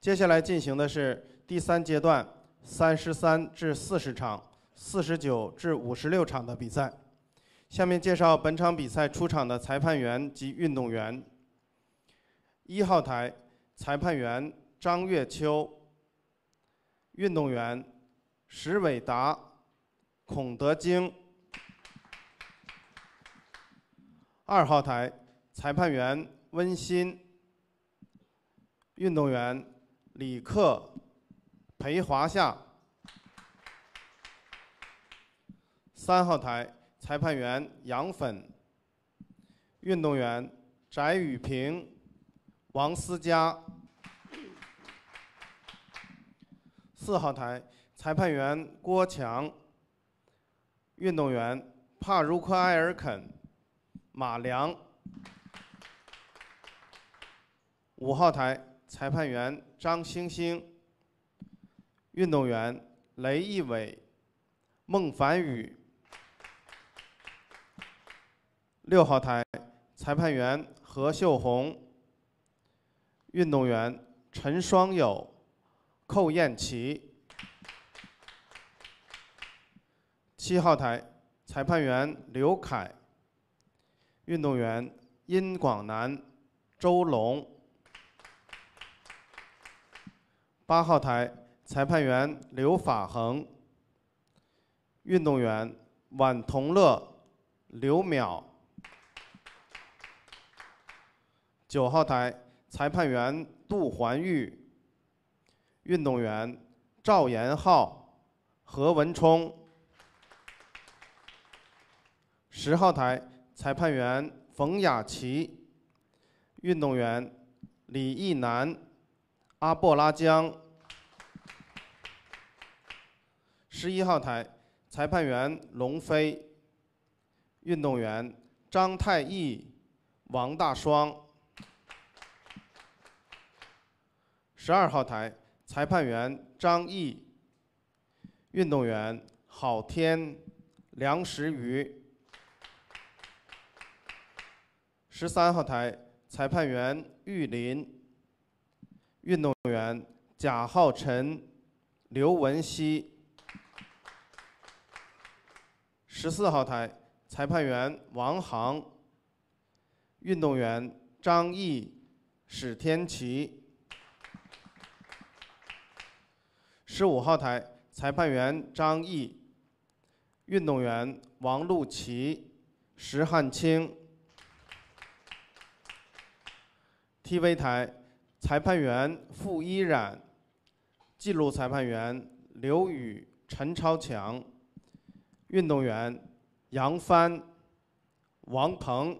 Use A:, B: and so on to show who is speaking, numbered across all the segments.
A: 接下来进行的是第3阶段33至40场、49至56场的比赛。下面介绍本场比赛出场的裁判员及运动员。1号台裁判员张月秋，运动员石伟达、孔德京。2号台裁判员温馨，运动员李克、裴华夏。3号台裁判员杨粉，运动员翟雨平、王思佳。4号台裁判员郭强，运动员帕如克埃尔肯、马良。5号台裁判员张星星，运动员雷毅伟、孟凡宇。6号台裁判员何秀红，运动员陈双友、寇艳琪。7号台裁判员刘凯，运动员殷广南、周龙。8号台裁判员刘法恒，运动员宛同乐、刘淼。9号台裁判员杜环玉，运动员赵延浩、何文冲。10号台裁判员冯雅琪，运动员李义南、阿布拉江。11号台裁判员龙飞，运动员张太义、王大双。12号台裁判员张毅，运动员郝天、梁时瑜。13号台裁判员玉林，运动员贾浩辰、刘文熙。14号台裁判员王航，运动员张毅、史天琪。15号台裁判员张毅，运动员王璐琪、石汉清。TV 台裁判员傅依然，记录裁判员刘宇、陈超强，运动员杨帆、王鹏。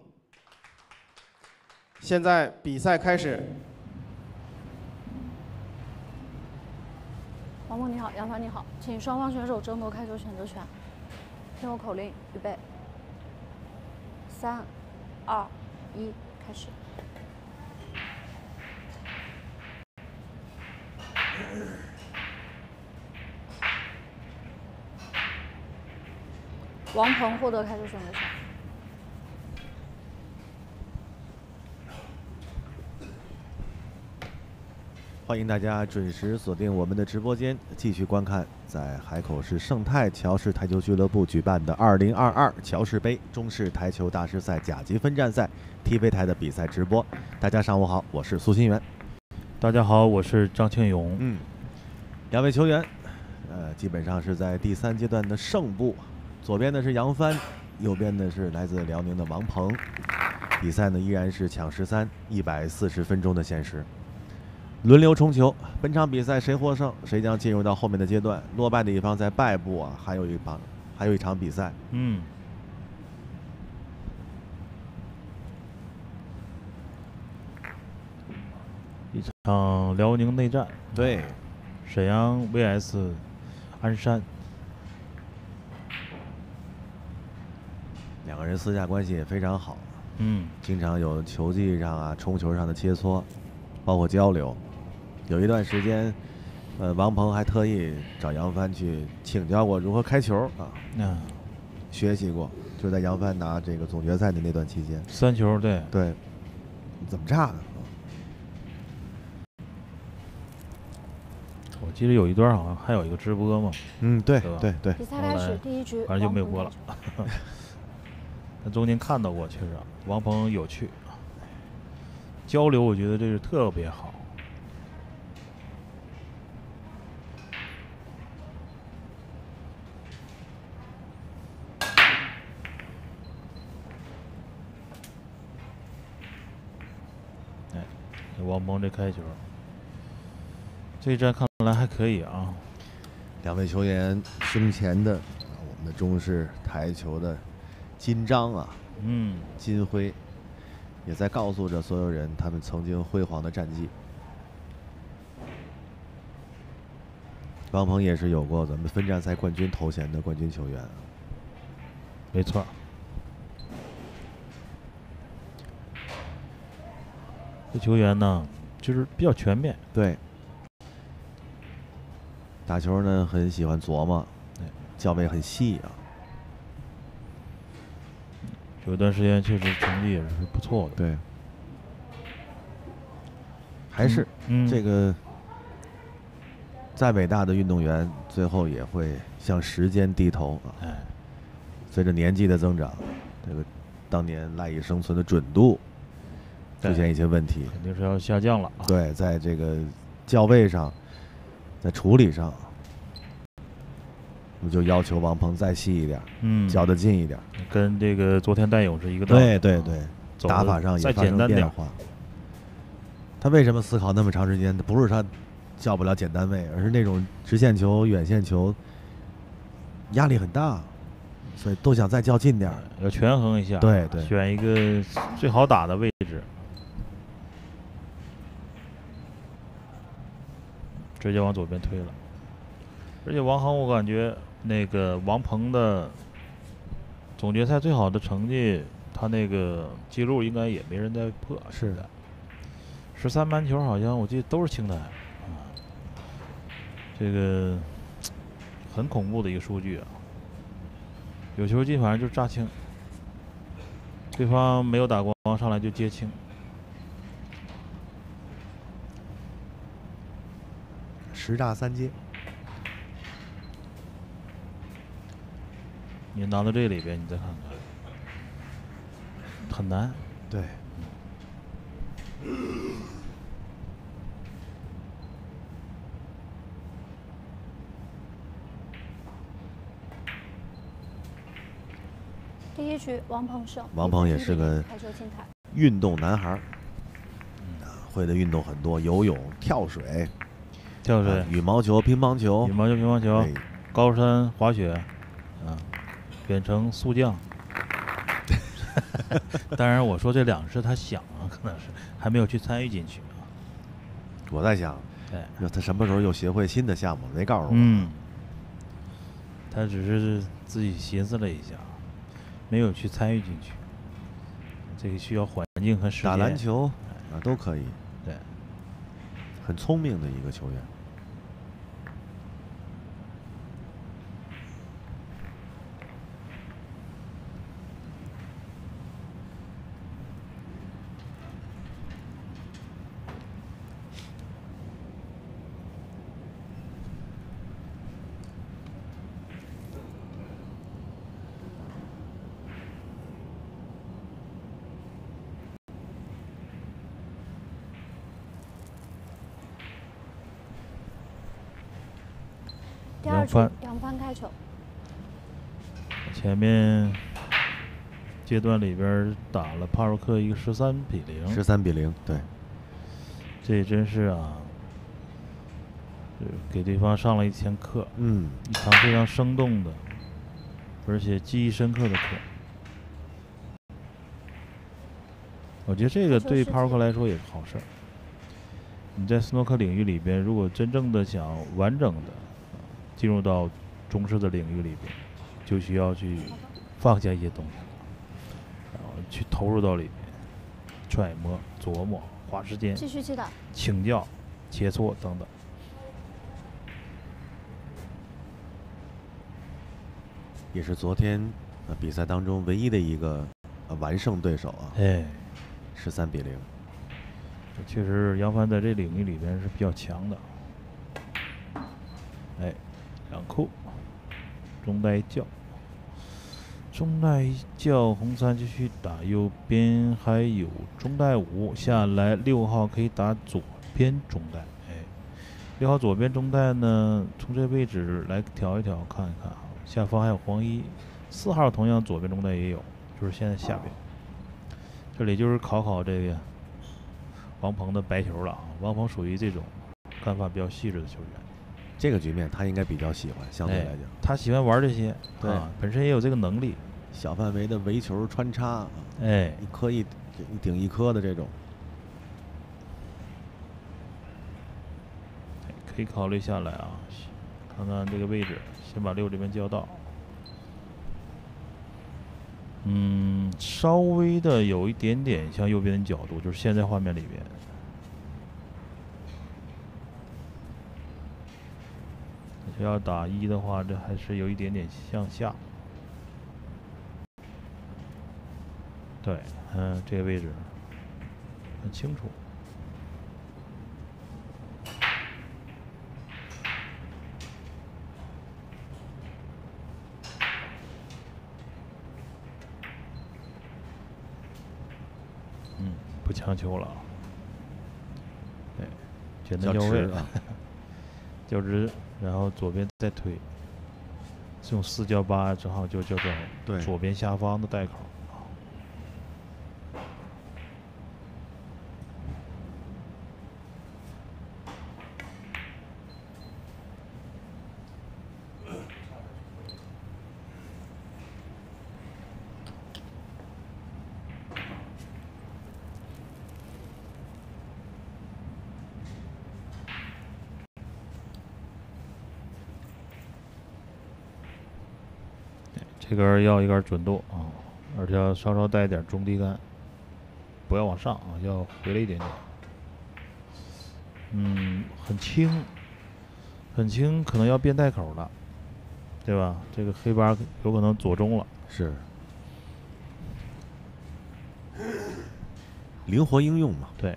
A: 现在比赛开始。
B: 王鹏你好，杨帆你好，请双方选手争夺开球选择权。听我口令，预备。3、2、1，开始。王鹏获得开球选择权。
C: 欢迎大家准时锁定我们的直播间，继续观看在海口市盛泰乔氏台球俱乐部举办的2022乔氏杯中式台球大师赛甲级分站赛 TV 台的比赛直播。大家上午好，我是苏新元。
D: 大家好，我是张庆勇。
C: 两位球员，基本上是在第3阶段的胜部。左边的是杨帆，右边的是来自辽宁的王鹏。比赛呢依然是抢13，140分钟的限时。轮流冲球，本场比赛谁获胜，谁将进入到后面的阶段。落败的一方在败部啊，还有一场比赛。
D: 一场辽宁内战，
C: 对，
D: 沈阳 VS 鞍山。
C: 两个人私下关系也非常好，经常有球技上啊、冲球上的切磋，包括交流。有一段时间，王鹏还特意找杨帆去请教过如何开球啊，学习过，就在杨帆拿这个总决赛的那段期间。
D: 3球，对，
C: 怎么炸的？
D: 我记得有一段好像还有一个直播嘛，
C: 嗯，对
D: 对吧
C: 对对，
B: 比赛开始，第一局
D: 反正就没有播了
B: 王鹏开球。
D: 但中间看到过，确实王鹏有趣，交流我觉得这是特别好。哎，王鹏这开球，这一战看来还可以啊。
C: 两位球员胸前的我们的中式台球的金章啊，金徽，也在告诉着所有人他们曾经辉煌的战绩。王鹏也是有过咱们分站赛冠军头衔的冠军球员。
D: 没错。这球员呢，就是比较全面。
C: 对。打球呢，很喜欢琢磨，脚位很细啊。
D: 有段时间确实成绩也是不错的。
C: 对。还是这个再伟大的运动员，最后也会向时间低头啊。
D: 哎，
C: 随着年纪的增长，这个当年赖以生存的准度出现一些问题，
D: 肯定是要下降了。
C: 对，在这个教位上，在处理上，我们就要求王鹏再细一点，较得近一点，
D: 跟这个昨天戴勇是一个道理。
C: 对对对，打法上也发生变化。他为什么思考那么长时间？不是他叫不了简单位，而是那种直线球、远线球压力很大，所以都想再较近点，
D: 要权衡一下。
C: 对对，
D: 选一个最好打的位置，直接往左边推了。而且王航，我感觉那个王鹏的总决赛最好的成绩，他那个记录应该也没人再破。
C: 是的
D: ，13盘球好像我记得都是清台。这个很恐怖的一个数据啊！有球进反正就是炸清，对方没有打光上来就接清。
C: 10炸3接，
D: 你拿到这里边，你再看看，很难。
C: 对。
B: 第一局王鹏胜。
C: 王鹏也是个运动男孩，会的运动很多，游泳、跳水、羽毛球、乒乓球、
D: 高山滑雪，变成速降。当然，我说这两个是他想啊，可能是还没有去参与进去啊。
C: 我在想，他什么时候又学会新的项目？没告诉我。
D: 他只是自己寻思了一下。没有去参与进去，这个需要环境和时间。
C: 打篮球都可以，
D: 对，
C: 很聪明的一个球员。
B: 第二局杨帆开球。
D: 前面阶段里边打了帕若克一个13比0。
C: 13比0，对。
D: 这真是啊，给对方上了一天课。一场非常生动的，而且记忆深刻的课。我觉得这个对帕若克来说也是好事儿。你在斯诺克领域里边，如果真正的想完整的进入到中式的领域里边，就需要去放下一些东西，然后去投入到里面，揣摩、琢磨、花时间，
B: 继续击打，
D: 请教、切磋等等。
C: 也是昨天比赛当中唯一的一个完胜对手啊。13比0。
D: 确实，杨帆在这领域里边是比较强的。 哎，两库，中带叫，中带叫，红3继续打右边，还有中带5下来，6号可以打左边中带，哎，6号左边中带呢，从这位置来调一调，看一看啊，下方还有黄1。4号同样左边中带也有，就是现在下边，这里就是考这个王鹏的白球了啊。王鹏属于这种看法比较细致的球员，
C: 这个局面他应该比较喜欢，相对来讲，
D: 他喜欢玩这些，
C: 对
D: 啊，本身也有这个能力，
C: 小范围的围球穿插，
D: 哎，
C: 一颗一顶一颗的这种，
D: 可以考虑下来啊，看看这个位置，先把6这边交到。稍微的有一点点向右边的角度，就是现在画面里边。要打1的话，这还是有一点点向下。对，这个位置很清楚。不强求了，对，简单交位
C: 啊，
D: 交直，然后左边再推，用4交8，正好就叫做左边下方的带口。这杆要一杆准度啊，而且要稍稍带一点中低杆，不要往上啊，要回来一点点。很轻，很轻，可能要变带口了，对吧？这个黑八有可能左中了，
C: 是灵活应用嘛？
D: 对，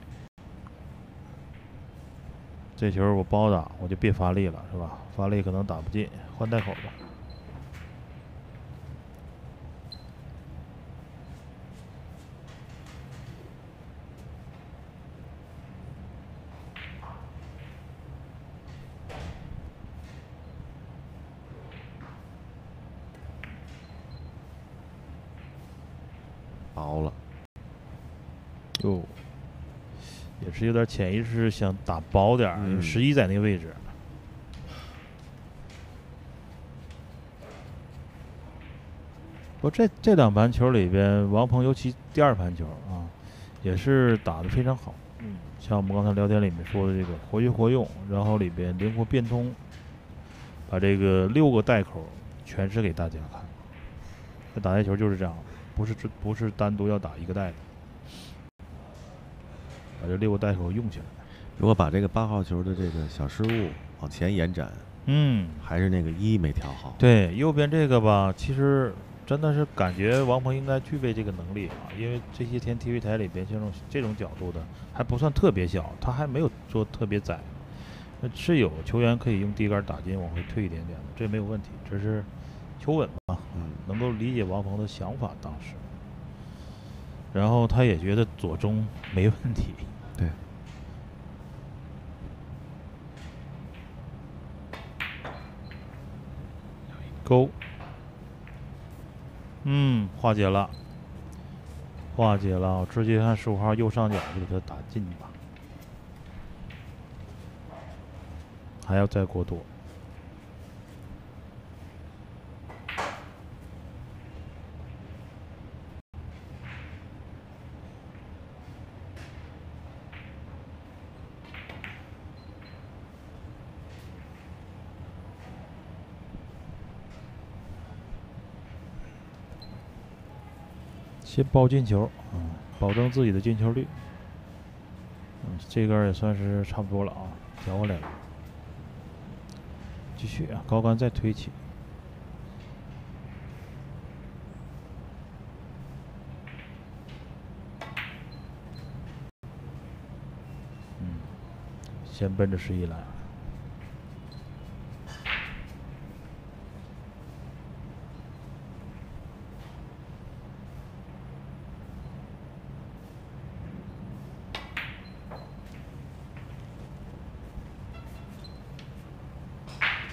D: 这球我包打，我就别发力了，是吧？发力可能打不进，换带口吧。
C: 薄了，
D: 哟，也是有点潜意识想打薄点儿，11在那个位置。不过这两盘球里边，王鹏尤其第2盘球啊，也是打得非常好。像我们刚才聊天里面说的这个活学活用，然后里边灵活变通，把这个6个带口诠释给大家看。这打台球就是这样。不是单独要打一个带的，把这6个带口用起来。
C: 如果把这个8号球的这个小失误往前延展，还是那个1没调好。
D: 对，右边这个吧，其实真的是感觉王鹏应该具备这个能力啊，因为这些天 TV 台里边这种角度的还不算特别小，他还没有说特别窄，是有球员可以用低杆打进往回退一点点的，这没有问题，只是求稳吧。能够理解王鹏的想法当时，然后他也觉得左中没问题。
C: 对，
D: 勾，化解了，化解了，直接看15号右上角就给他打进吧，还要再过多。先包进球，保证自己的进球率。这杆也算是差不多了啊，调回来了。继续啊，高杆再推起。先奔着11来。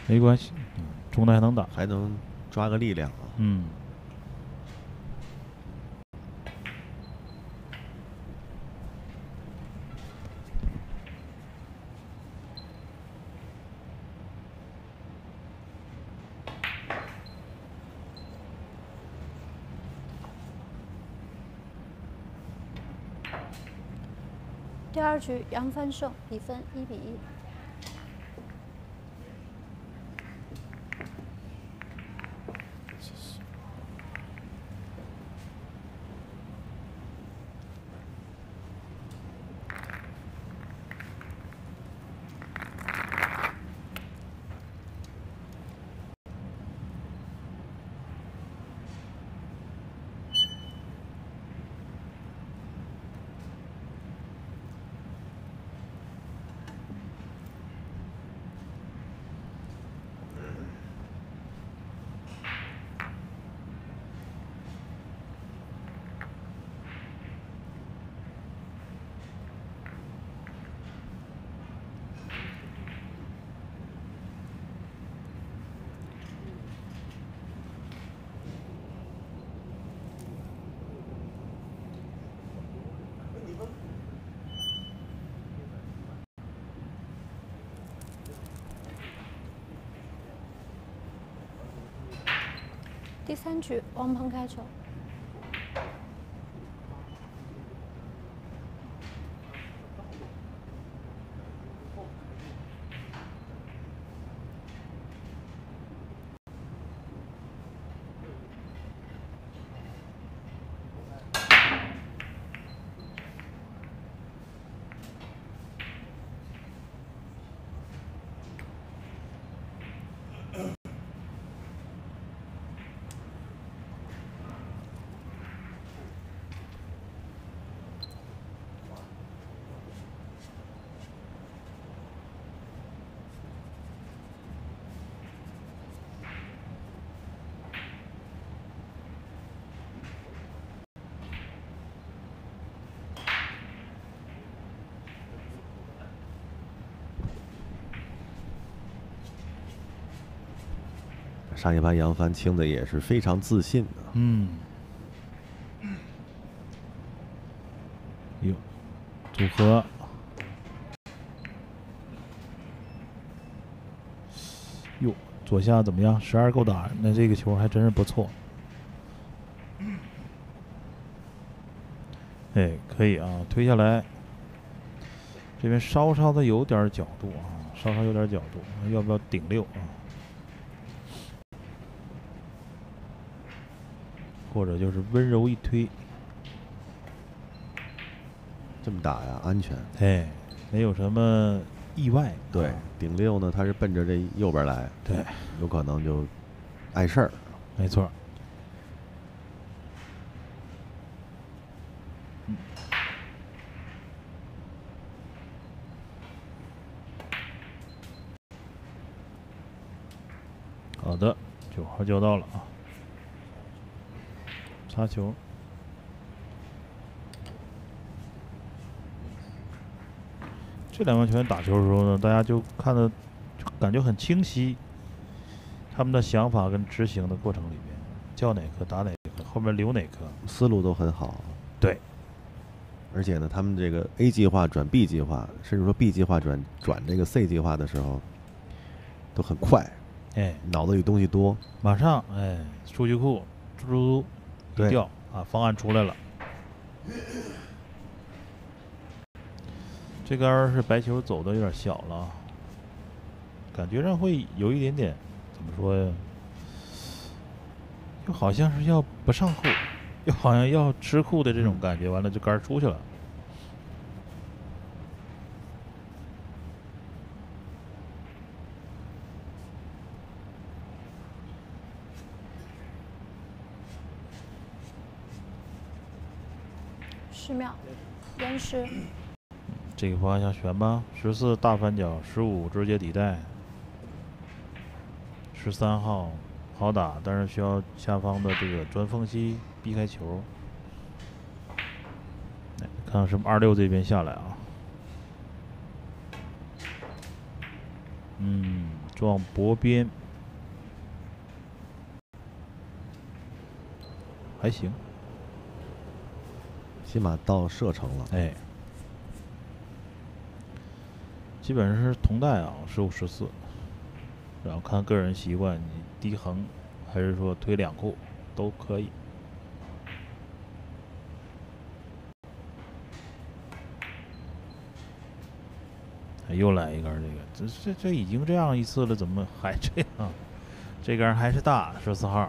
D: 没关系，中的还能打，
C: 还能抓个力量啊。
D: 嗯。
B: 第2局杨帆胜，比分1比1。谢谢。第3局王鹏开球。
C: 上一盘杨帆清的也是非常自信的。
D: 嗯。哟，组合。哟，左下怎么样？12够打，那这个球还真是不错。哎，可以啊，推下来。这边稍稍的有点角度啊，稍稍有点角度，要不要顶6啊？或者就是温柔一推，
C: 这么打呀，安全。
D: 哎，没有什么意外。
C: 对，顶6呢，他是奔着这右边来，
D: 对，
C: 有可能就碍事儿。
D: 没错。好的，9号就到了啊。擦球，这2名球员打球的时候呢，大家就看的就感觉很清晰，他们的想法跟执行的过程里边，叫哪颗打哪颗，后面留哪颗，
C: 思路都很好。
D: 对，
C: 而且呢，他们这个 A 计划转 B 计划，甚至说 B 计划转这个 C 计划的时候，都很快。
D: 哎，
C: 脑子里东西多，
D: 马上哎，数据库嘟一调啊，方案出来了。这杆是白球走的有点小了，感觉上会有一点点，怎么说呀？又好像是要不上库，又好像要吃库的这种感觉。完了，这杆出去了。
B: 10秒，延时。
D: 这个方向选吧，14大反角，15直接底带，13号好打，但是需要下方的这个钻缝隙避开球。看看是不是26这边下来啊？ 撞脖边，还行，
C: 起码到射程了。
D: 哎，基本上是同带啊，15、14，然后看个人习惯，你低横还是说推两库都可以。又来一杆，这已经这样一次了，怎么还这样？这杆还是大，14号。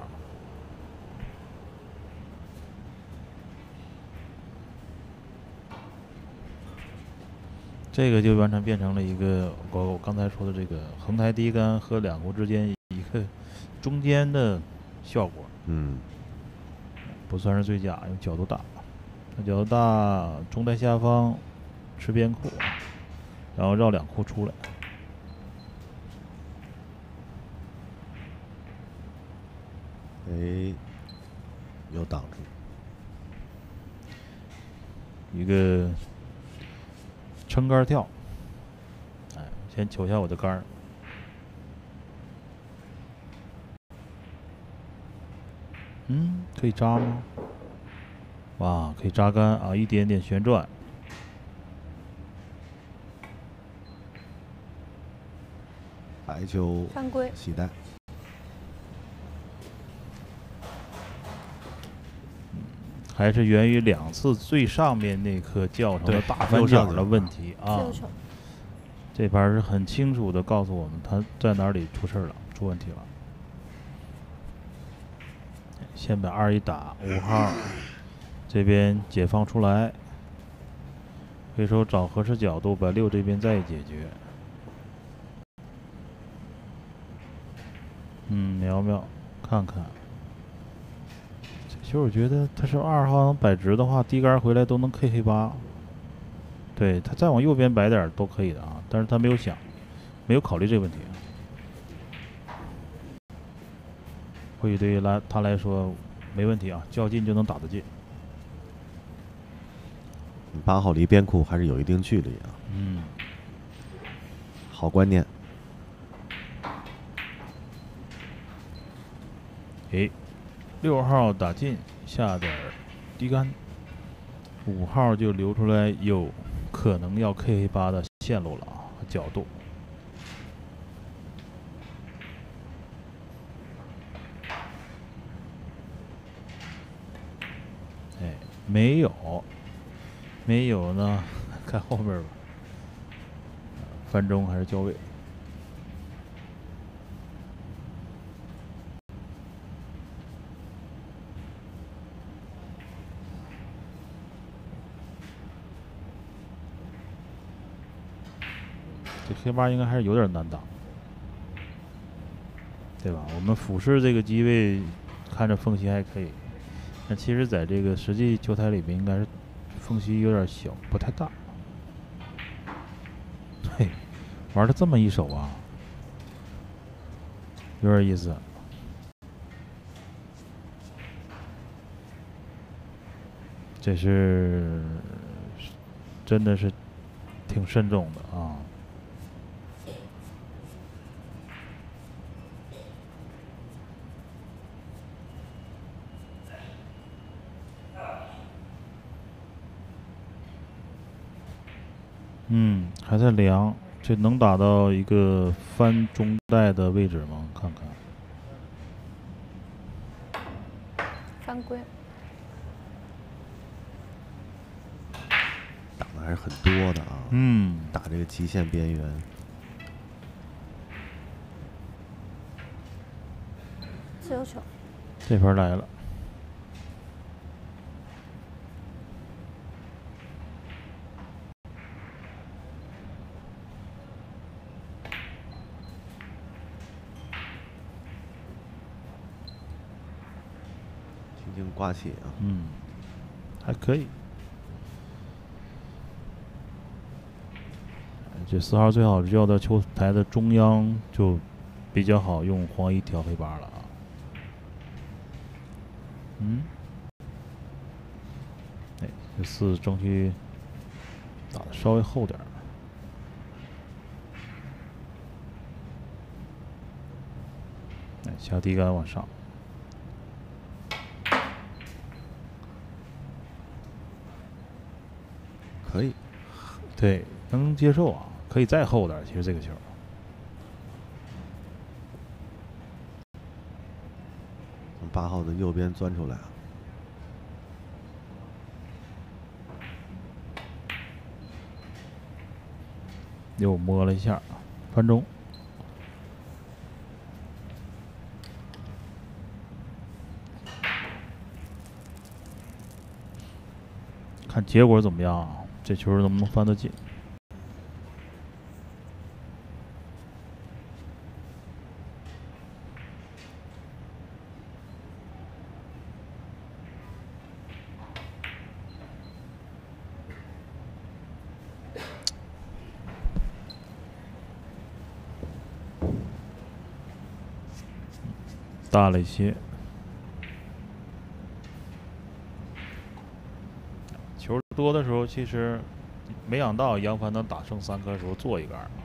D: 这个就完全变成了一个我刚才说的这个横台低杆和两库之间一个中间的效果。
C: 嗯，
D: 不算是最佳，因为角度大，那角度大，中台下方吃边库，然后绕两库出来。
C: 哎，有挡住。
D: 一个撑杆跳，哎，先求一下我的杆儿。可以扎吗？哇，可以扎杆啊，一点点旋转。
C: 白球
B: 犯规，
C: 喜带。
D: 还是源于2次最上面那颗叫成了大翻角的问题啊。这盘是很清楚的告诉我们他在哪里出事了，出问题了。先把2-1打5号，这边解放出来，回手找合适角度把6这边再解决。瞄瞄看看。其实我觉得他是2号能摆直的话，低杆回来都能 K 黑8。对他再往右边摆点都可以的啊，但是他没有想，没有考虑这个问题。或许对于他来说没问题啊，较劲就能打得进。
C: 8号离边库还是有一定距离啊。好观念。
D: 6号打进下点低杆，5号就留出来有可能要 K 8的线路了啊，角度。没有呢，看后面吧，翻中还是交位。这黑8应该还是有点难打，对吧？我们俯视这个机位，看着缝隙还可以，但其实在这个实际球台里面，应该是缝隙有点小，不太大。嘿，玩了这么一手啊，有点意思。这是真的是挺慎重的啊。还在量，这能打到一个翻中带的位置吗？看看。
B: 犯规。
C: 打的还是很多的啊。打这个极限边缘。
B: 自由球。
D: 这盘来了。
C: 刮起啊，
D: 还可以。这4号最好是要到球台的中央，就比较好用黄衣调黑8了啊。这4争取打的稍微厚点儿。 下底杆往上，
C: 可以，
D: 对，能接受啊，可以再厚点。其实这个球，
C: 从8号的右边钻出来啊。
D: 又摸了一下，传中。看结果怎么样啊？这球能不能翻得进？大了一些。球多的时候，其实没想到杨帆能打剩3颗的时候做一杆。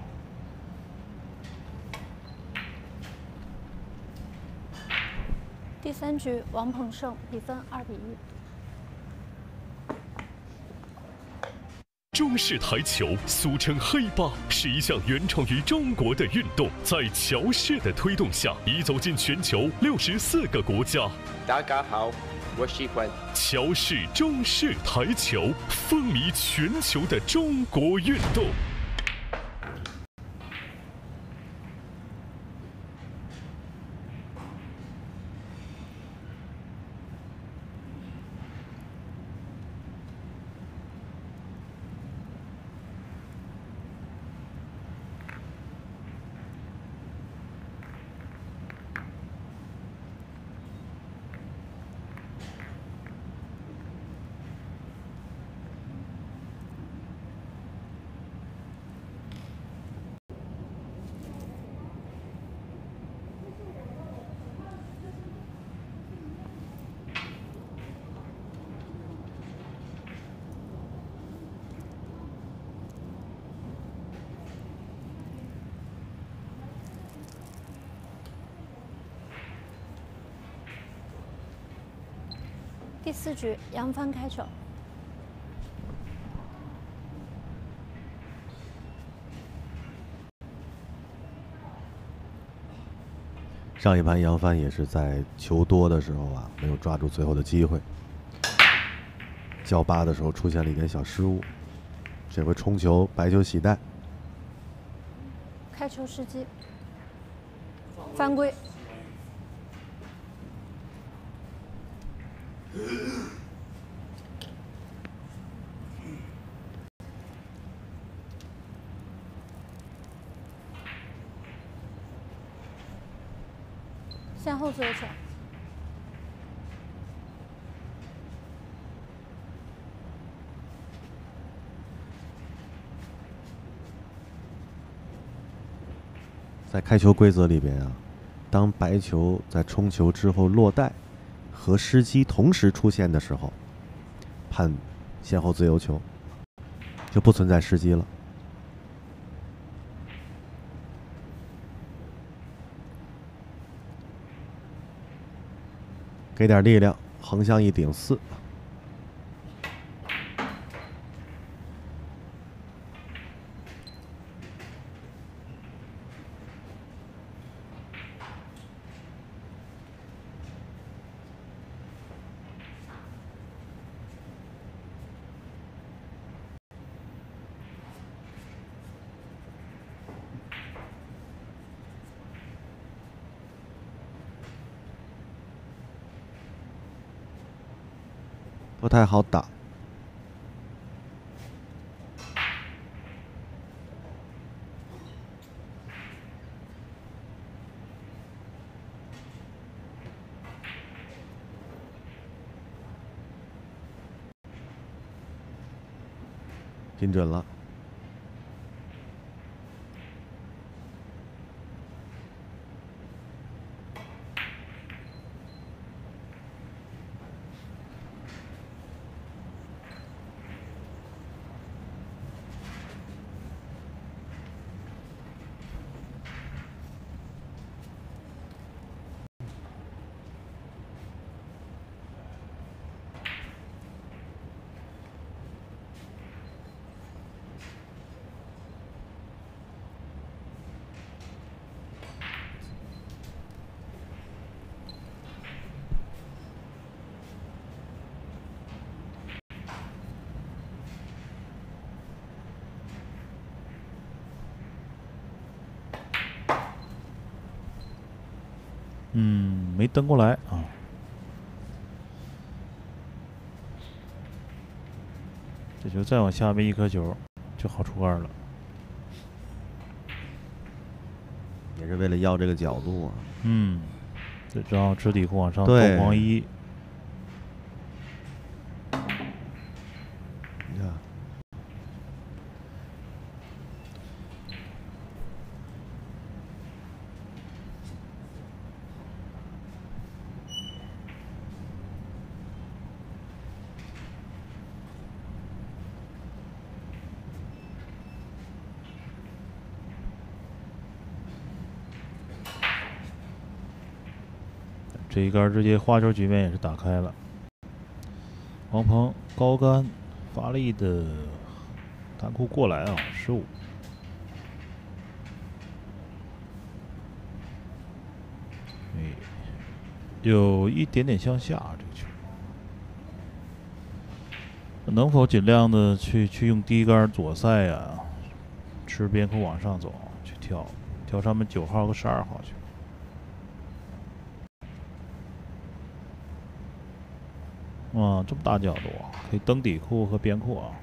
B: 第3局，王鹏胜，比分2比1。
E: 中式台球俗称黑八，是一项原创于中国的运动，在乔氏的推动下，已走进全球64个国家。
F: 大家好，我喜欢
E: 乔氏中式台球，风靡全球的中国运动。
B: 第4局，杨帆开球。
C: 上一盘杨帆也是在球多的时候啊，没有抓住最后的机会。叫8的时候出现了一点小失误，这回冲球，白球喜带。
B: 开球时机，犯规。先后自由球。
C: 在开球规则里边啊，当白球在冲球之后落袋和失机同时出现的时候，判先后自由球，就不存在失机了。给点力量，横向一顶4。不太好打。拼准了。
D: 没蹬过来啊。这球再往下面一颗球就好出杆了。
C: 也是为了要这个角度啊。
D: 这正好直底裤往上，
C: 对
D: 斗黄一。
C: 你看，
D: 这一杆直接花球局面也是打开了。王鹏高杆发力的弹库过来啊，15。有一点点向下这个球，能否尽量的去用低杆左塞啊，吃边库往上走，去挑上面9号和12号去。哇，这么大角度啊，可以蹬底库和边库啊。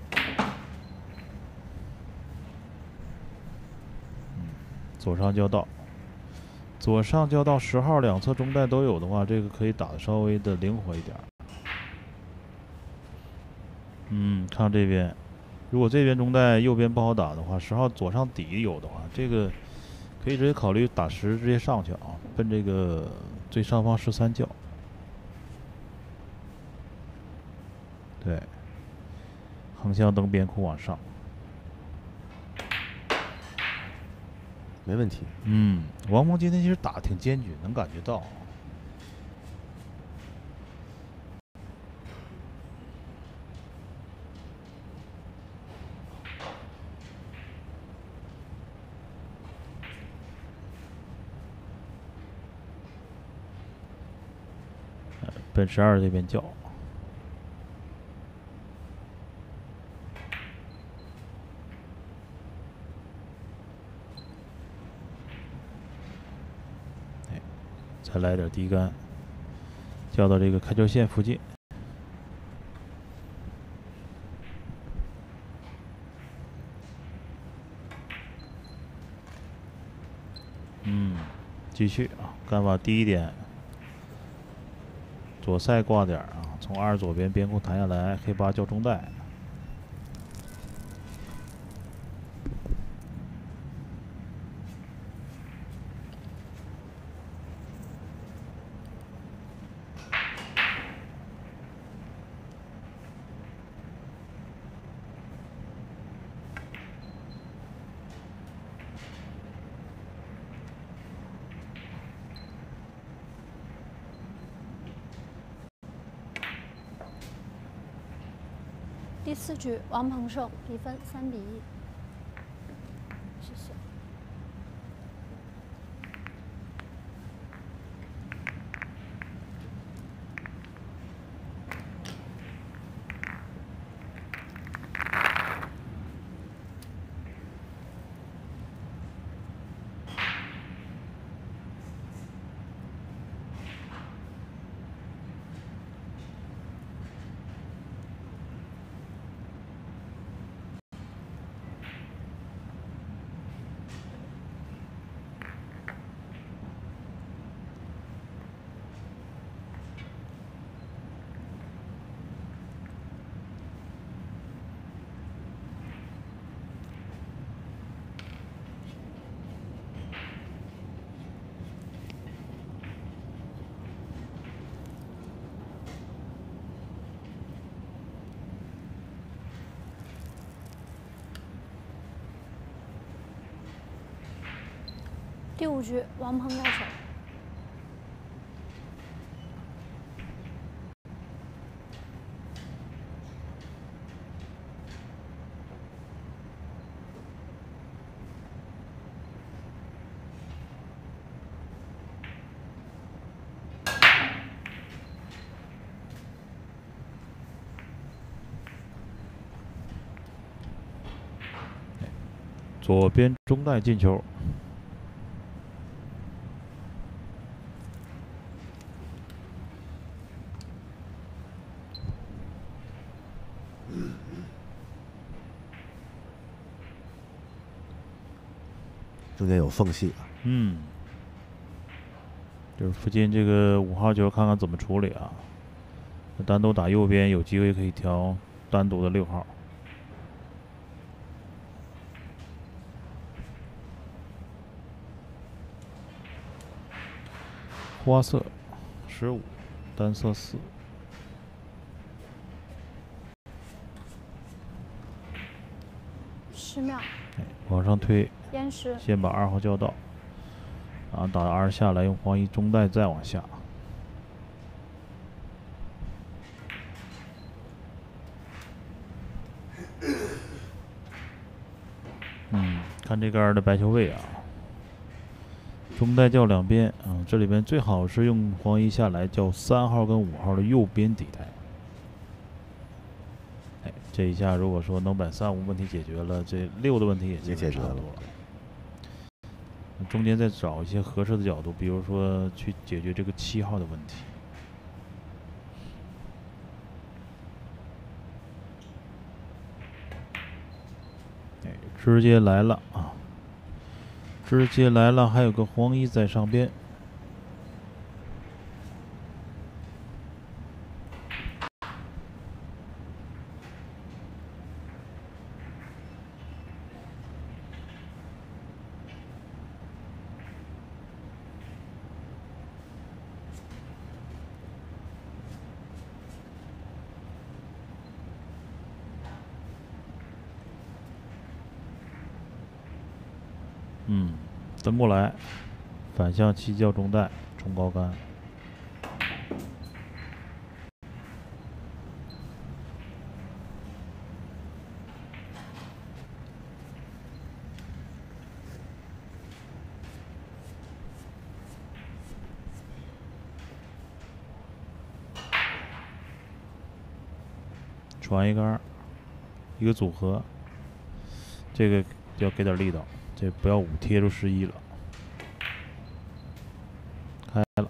D: 左上交道，左上交道10号两侧中带都有的话，这个可以打得稍微的灵活一点。看这边，如果这边中带右边不好打的话，10号左上底有的话，这个可以直接考虑打10直接上去啊，奔这个最上方13叫。对，横向蹬边库往上，
C: 没问题。
D: 王鹏今天其实打得挺坚决，能感觉到。奔12这边叫。再来点低杆，叫到这个开球线附近。继续啊，杆把低一点，左塞挂点啊，从2左边边库弹下来，黑8叫中带。
B: 第4局，王鹏胜，比分3比1。谢谢。第5局，王鹏要球。
D: 左边中带进球。
C: 中间有缝隙啊。
D: 嗯，就是附近这个5号球看看怎么处理啊。单独打右边有机会可以调单独的6号。花色15，单色4。
B: 10秒。
D: 往上推，
B: 延时。
D: 先把2号叫到，然后打R下来，用黄衣中带再往下。看这杆的白球位啊，中带叫两边啊，这里边最好是用黄衣下来叫3号跟5号的右边底台。哎，这一下如果说能把3、5问题解决了，这6的问题也
C: 解决了。
D: 中间再找一些合适的角度，比如说去解决这个7号的问题。直接来了啊！直接来了，还有个黄衣在上边。蹬过来，反向7叫中带，冲高杆。传一杆，一个组合，这个要给点力道。这不要5贴住11了，开了。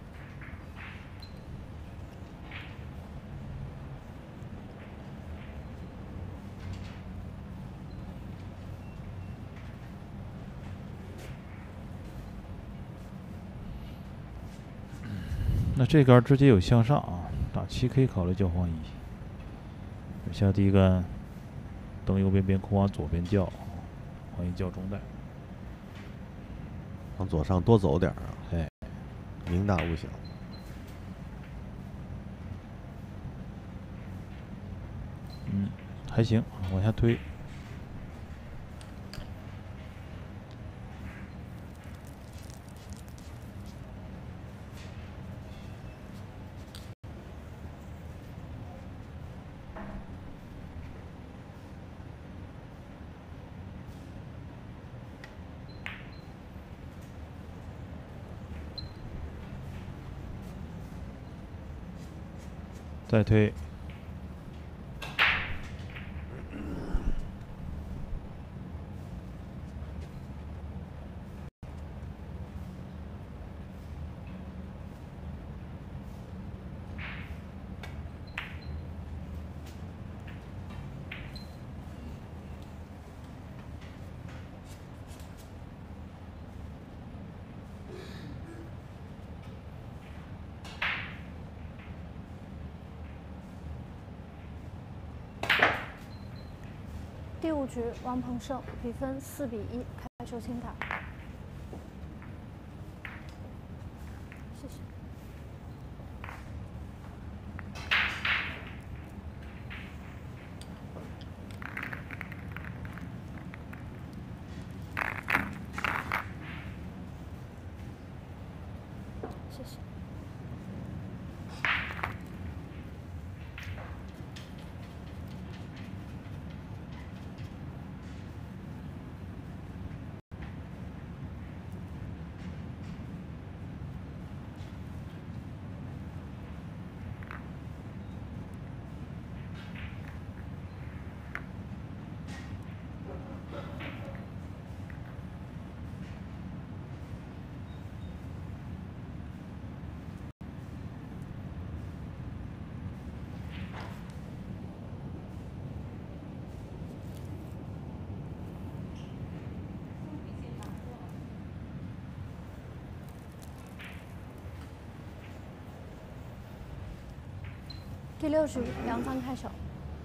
D: 那这杆直接有向上啊，打7可以考虑叫黄衣。下第一杆，蹬右边边空往左边叫。黄衣叫中带，
C: 往左上多走点啊！
D: 哎，
C: 明大误小。
D: 还行，往下推。再推，
B: 第5局，王鹏胜，比分4比1，开球清台。谢谢。谢谢。 第6局，杨帆开手。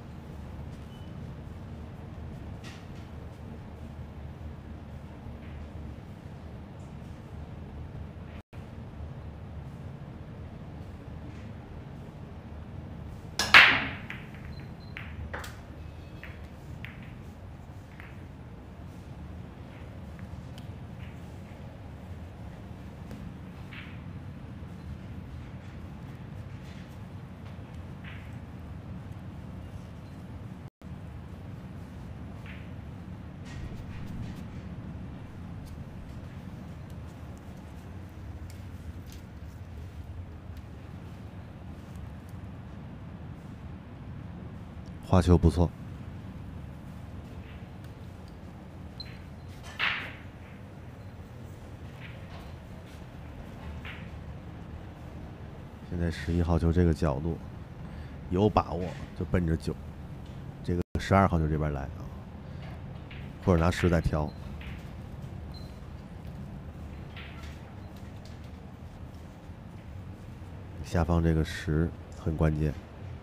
C: 花球不错。现在11号球这个角度有把握，就奔着9，这个12号球这边来啊，或者拿10再挑。下方这个10很关键。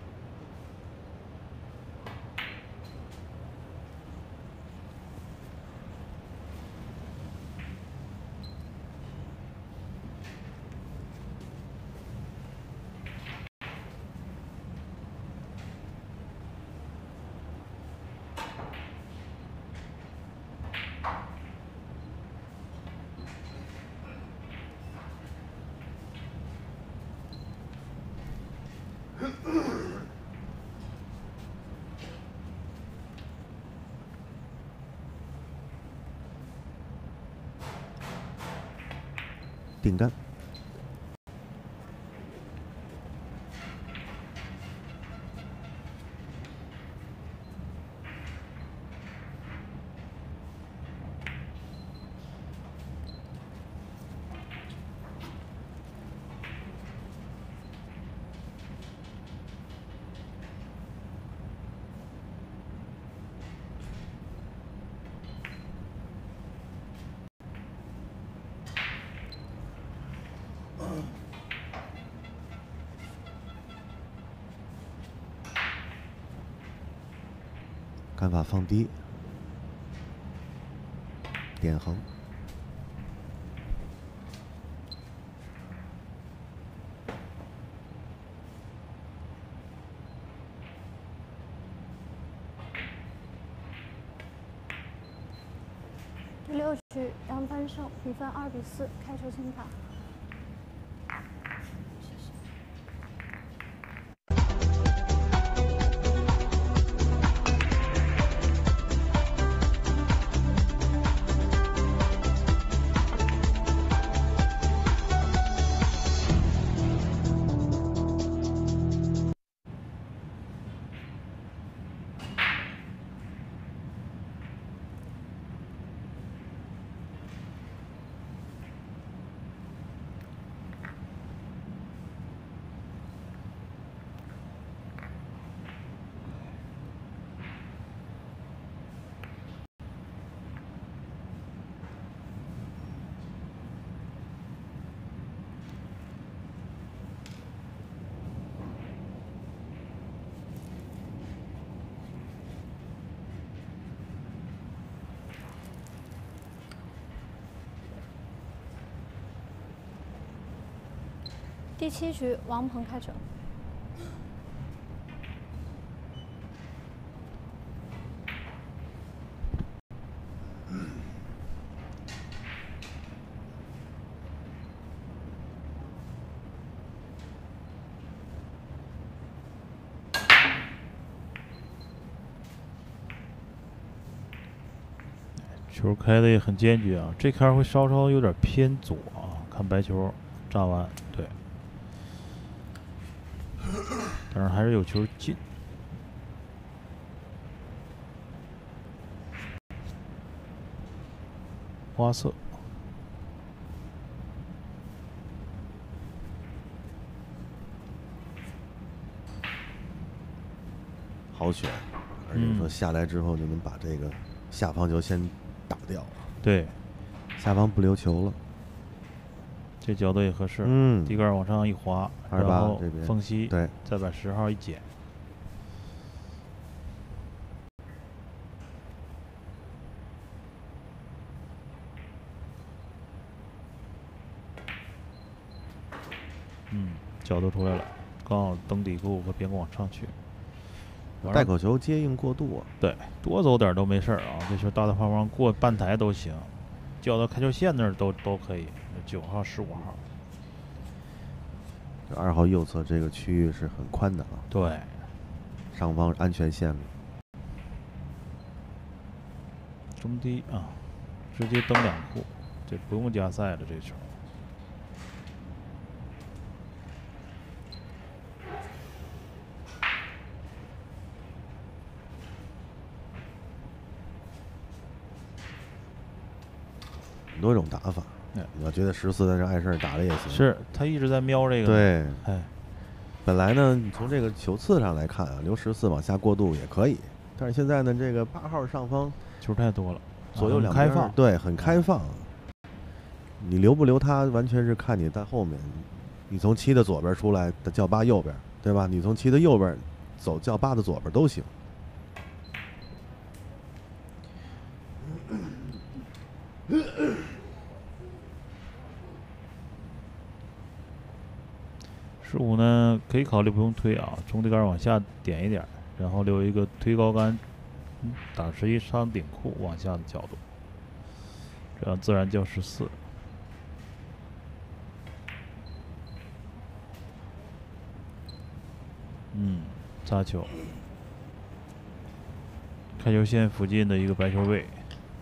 C: 定杆。杆法放低，点横。
B: 第6局，杨帆胜，比分2比4，开球清罚。第7局，王鹏开球。
D: 球开的也很坚决啊，这开会稍稍有点偏左啊，看白球炸完，对，但是还是有球进。花色，
C: 好选，而且说下来之后就能把这个下方球先打掉。
D: 对，
C: 下方不留球了。
D: 这角度也合适。
C: 嗯，
D: 底杆往上一滑，然
C: 28
D: 后
C: 这边
D: 缝隙，
C: 对，
D: 再把10号一剪。角度出来了，刚好蹬底裤和边框往上去。
C: 带口球接应过度啊。
D: 对，多走点都没事儿啊，这球大大方方过半台都行，交到开球线那儿都可以。9号、15号。
C: 这2号右侧这个区域是很宽的啊。
D: 对，
C: 上方安全线里。
D: 中低啊，直接蹬2库，这不用加赛了这球。
C: 很多种打法，你要觉得14在这碍事儿打了也行。
D: 是他一直在瞄这个。
C: 对，
D: 哎，
C: 本来呢，你从这个球次上来看啊，留14往下过渡也可以，但是现在呢，这个8号上方
D: 球太多了，
C: 左右两
D: 开放，
C: 对，很开放。你留不留他，完全是看你在后面。你从7的左边出来，叫8右边，对吧？你从7的右边走，叫8的左边都行。
D: 15呢，可以考虑不用推啊，中底杆往下点一点，然后留一个推高杆，打11上顶库往下的角度，这样自然叫14。擦球，开球线附近的一个白球位。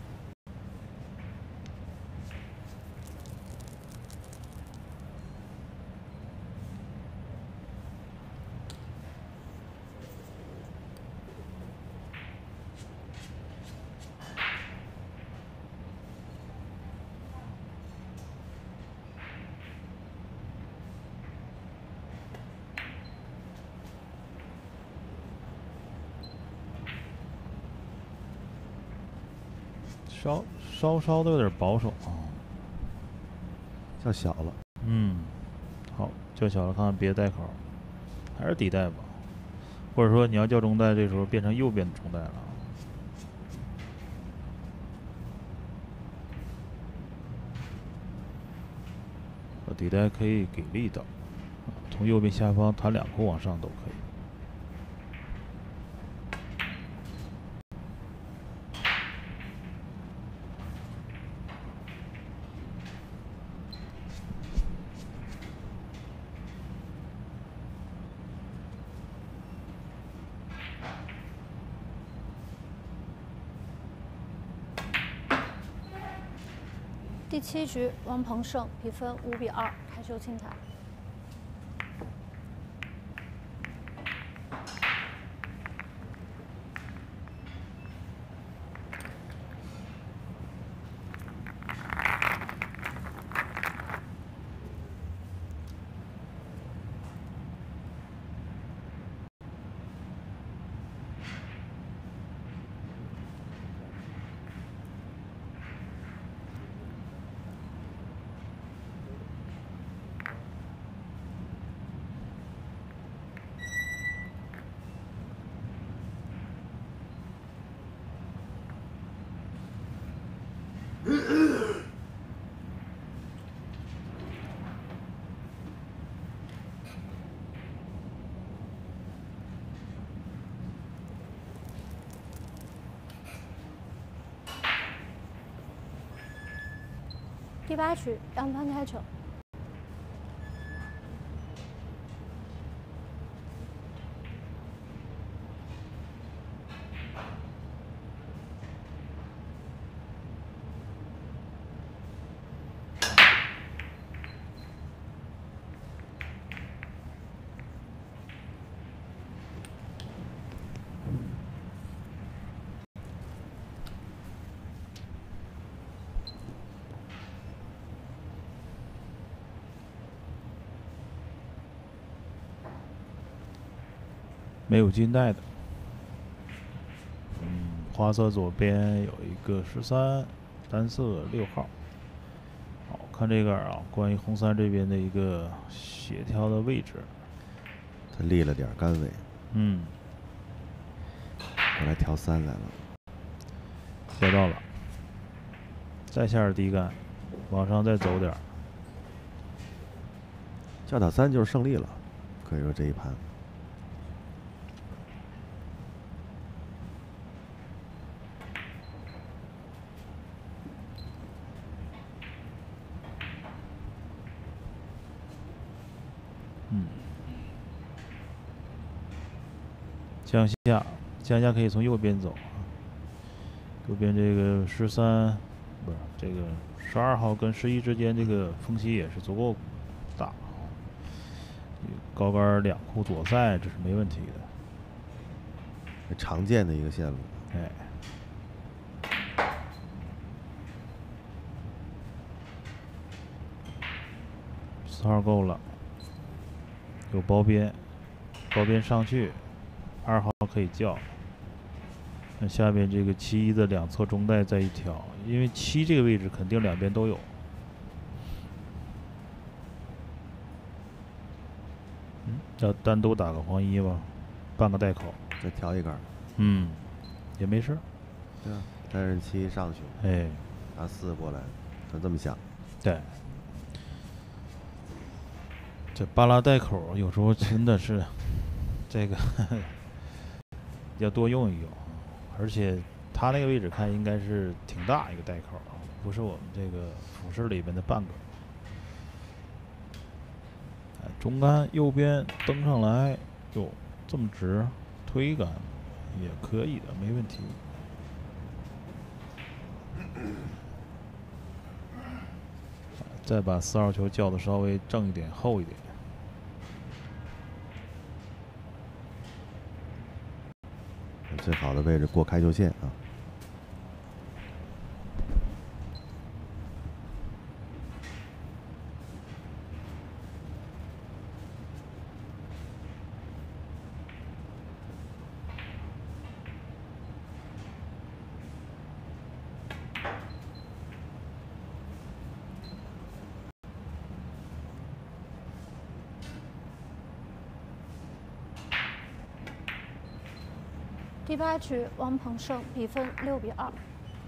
D: 稍的有点保守啊，
C: 叫小了。
D: 好，叫小了，看看别的带口，还是底带吧，或者说你要叫中带，这时候变成右边的中带了。底带可以给力道，从右边下方弹2库往上都可以。
B: 第7局，王鹏胜，比分5比2，开球清台。第8局，杨帆开球。
D: 没有金带的。花色左边有一个13，单色6号。好， 看这杆啊，关于红三这边的一个协调的位置，
C: 他立了点杆位，过来调3来了，
D: 调到了，再下点低杆，往上再走点，
C: 叫到3就是胜利了，可以说这一盘。
D: 向下可以从右边走，右边这个13，不是这个12号跟11之间这个缝隙也是足够大，高杆2库左塞这是没问题
C: 的，常见的一个线路。
D: 哎，4号够了，有包边上去，2号可以叫。那下边这个7的2侧中带再一调，因为7这个位置肯定两边都有。要单独打个黄1吧，半个带口，
C: 再调一杆。
D: 也没事。
C: 对啊，单人7上去，
D: 哎，
C: 拿4过来，他这么想。
D: 对，这巴拉带口有时候真的是这个要多用一用。而且他那个位置看应该是挺大一个带口，不是我们这个俯视里边的半个。中杆右边登上来，哟，这么直，推杆也可以的，没问题。再把4号球叫的稍微正一点、厚一点。
C: 最好的位置过开球线啊。
B: 第8局王鹏胜，比分6比2。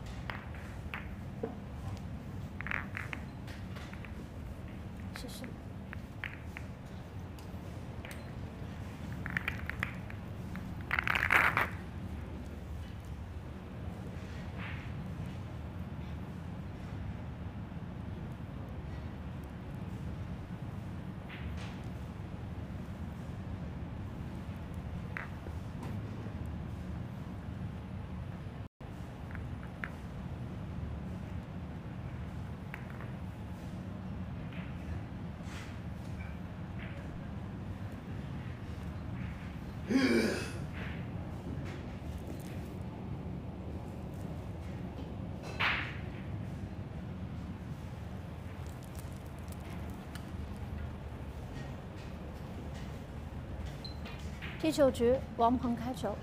B: 谢谢。第9局王鹏开球。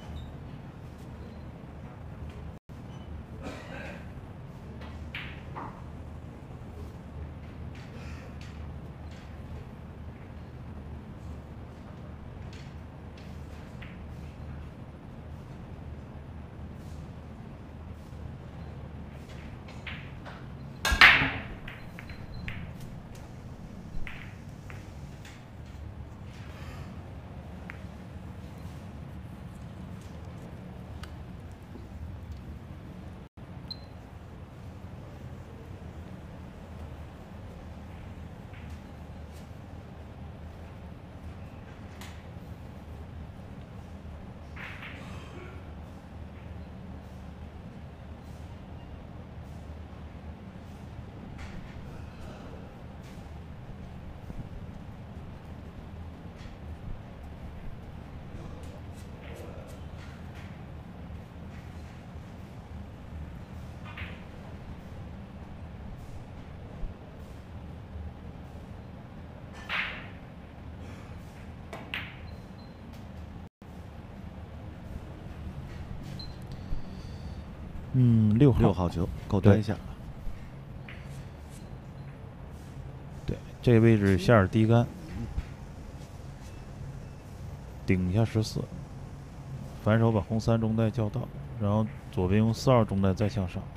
D: 6号
C: 6号球够端一下。
D: 这个位置下点低杆，顶一下14，反手把红3中带叫到，然后左边用42中带再向上，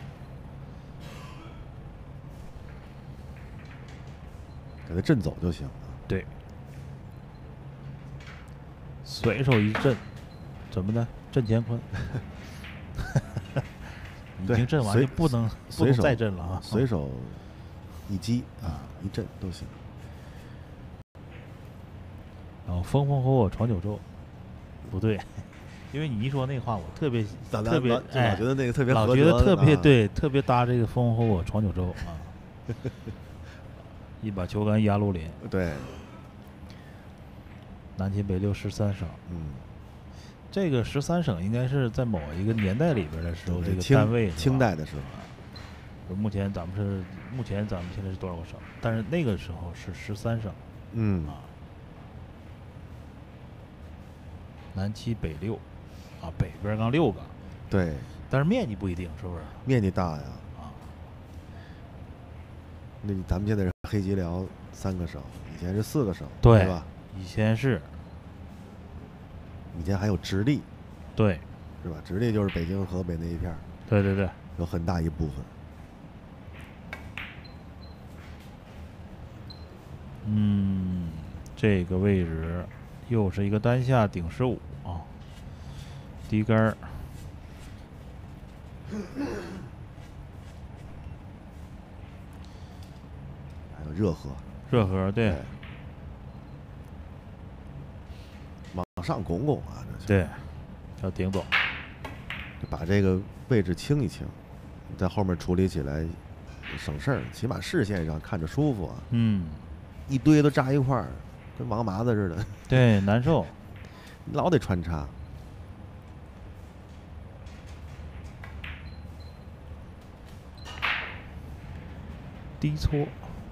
C: 给他震走就行。
D: 对，随手一震，怎么的？震乾坤。已经震完就不能再震了啊！
C: 随手一击啊，一震都行。
D: 然后风风火火闯九州，不对，因为你一说那话，我特别
C: 老觉得那个特别，
D: 老觉得特别对，特别搭这个风风火火闯九州啊！一把球杆压陆林，
C: 对，
D: 南秦北六13省，这个13省应该是在某一个年代里边的时候，这个单位
C: 清代的时候。
D: 目前咱们现在是多少个省？但是那个时候是13省。南7北6，北边刚6个。
C: 对。
D: 但是面积不一定，是不是？
C: 面积大呀。那咱们现在是黑吉辽3个省，以前是4个省，对吧？
D: 以前
C: 还有直隶，
D: 对，
C: 是吧？直隶就是北京、河北那一片。
D: 对对对，
C: 有很大一部分。
D: 这个位置又是一个单下顶15啊，低杆儿。
C: 还有热河，
D: 对。
C: 往上拱拱啊，这
D: 对，要顶走，
C: 把这个位置清一清，在后面处理起来省事儿，起码视线上看着舒服啊。一堆都扎一块儿，跟王麻子似的。
D: 对，难受，
C: 老得穿插。
D: 低搓。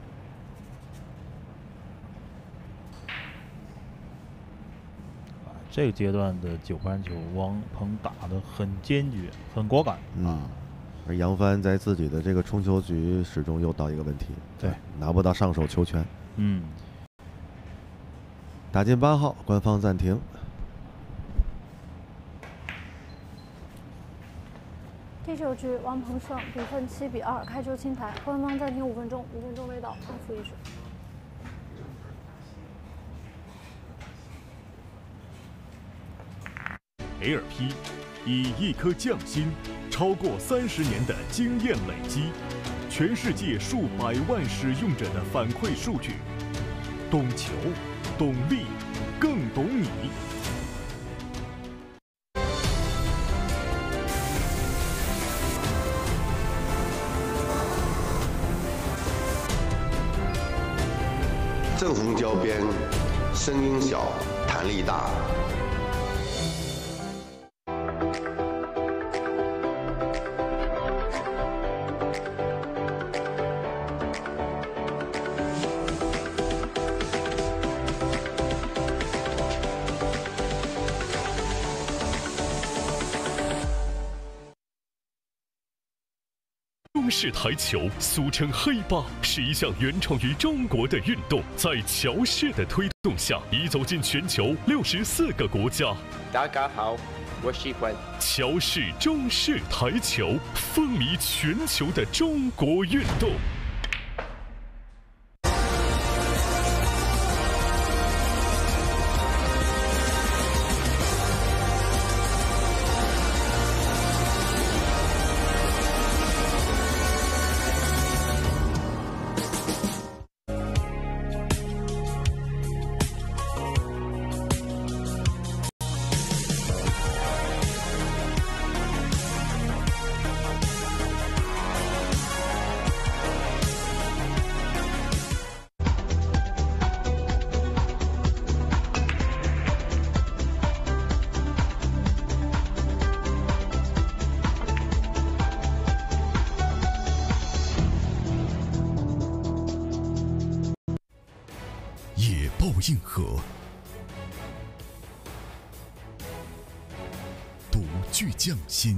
D: 这个阶段的9盘球，王鹏打得很坚决，很果敢
C: 而杨帆在自己的这个冲球局始终又到一个问题，
D: 对，
C: 拿不到上手球权。打进8号，官方暂停。
B: 第9局王鹏胜，比分7比2，开球清台，官方暂停5分钟，5分钟未到，康复1局。
E: LP 以一颗匠心，超过30年的经验累积，全世界数百万使用者的反馈数据，懂球，懂力，更懂你。
G: 正红胶边，声音小，弹力大。
E: 中式台球，俗称黑八，是一项原创于中国的运动，在乔氏的推动下，已走进全球64个国家。
F: 大家好，我喜欢
E: 乔氏中式台球，风靡全球的中国运动。
H: 野豹硬核，独具匠心，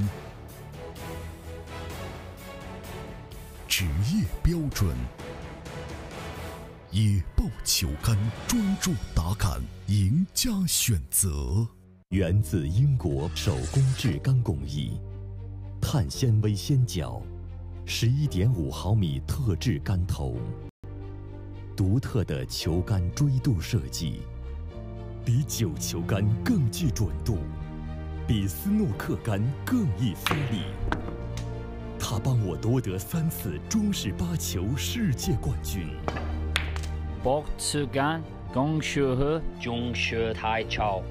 H: 职业标准， 野豹球杆专注打杆，赢家选择。
I: 源自英国手工制钢工艺，碳纤维纤角，11.5毫米特制杆头，独特的球杆锥度设计，比9球杆更具准度，比斯诺克杆更易发力。他帮我夺得3次中式8球世界冠军。
J: 8次杆，恭喜和中学太超。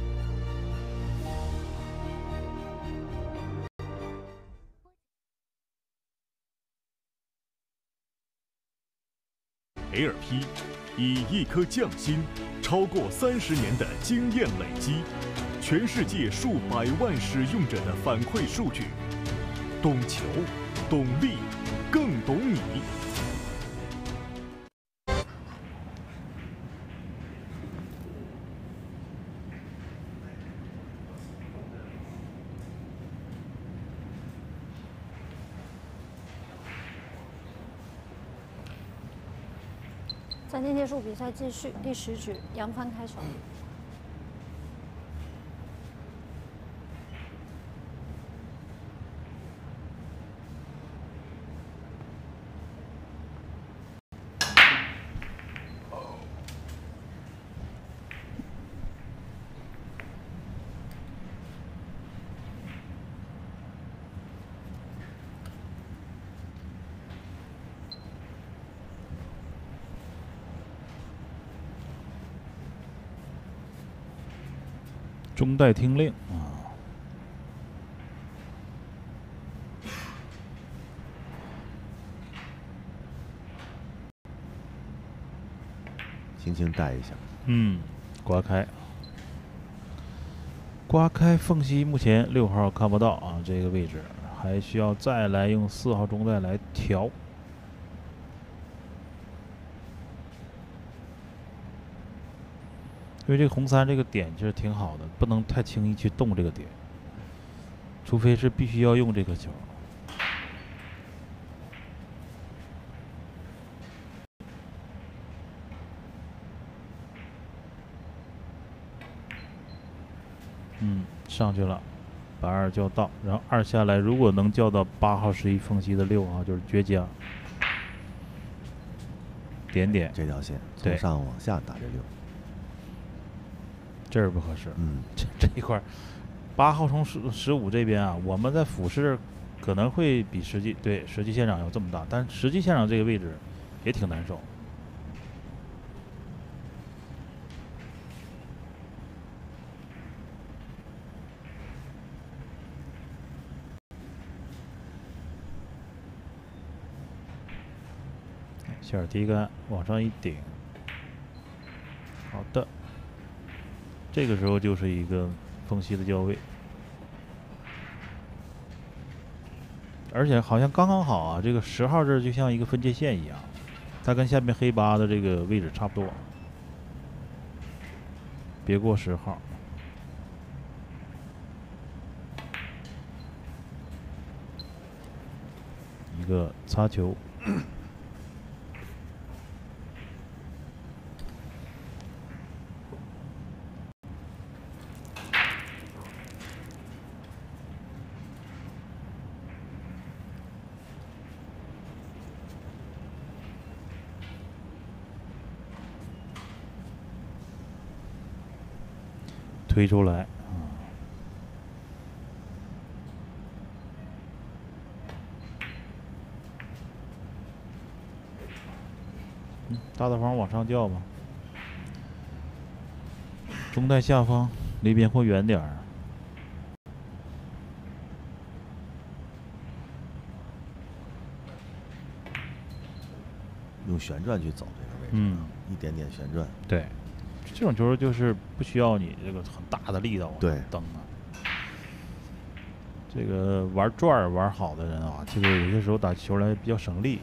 E: LP 以一颗匠心，超过30年的经验累积，全世界数百万使用者的反馈数据，懂球，懂力，更懂你。
B: 3天结束，比赛继续，第10局，杨帆开球。
D: 中带听令啊，
C: 轻轻带一下。
D: 刮开，刮开缝隙，目前6号看不到啊，这个位置还需要再来用4号中带来调。因为这个红3这个点其实挺好的，不能太轻易去动这个点，除非是必须要用这个球。上去了，把2叫到，然后2下来，如果能叫到8号11缝隙的6号，就是绝佳。点点
C: 这条线从上往下打这6。
D: 这儿不合适，这一块8号从15这边啊，我们在俯视可能会比实际现场有这么大，但实际现场这个位置也挺难受。小提杆往上一顶，好的。这个时候就是一个缝隙的交位，而且好像刚刚好啊。这个10号这儿就像一个分界线一样，它跟下面黑8的这个位置差不多，别过10号。一个擦球。推出来，大方往上叫吧，中带下方离边框远点儿。
C: 用旋转去走这个位置，一点点旋转。
D: 对。这种球就是不需要你这个很大的力道蹬啊。这个玩转玩好的人啊，这个有些时候打球来比较省力。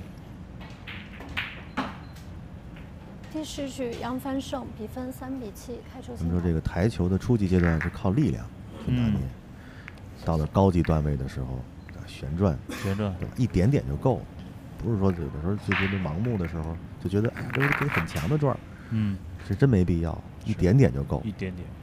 B: 第10局，杨帆胜，比分3比7，开球。
C: 我们说这个台球的初级阶段是靠力量去拿捏，到了高级段位的时候，旋转，
D: 对吧？
C: 一点点就够了， 不是说有的时候就觉得盲目的时候就觉得哎，这是个很强的转，是真没必要，一点点就够，
D: 一点点。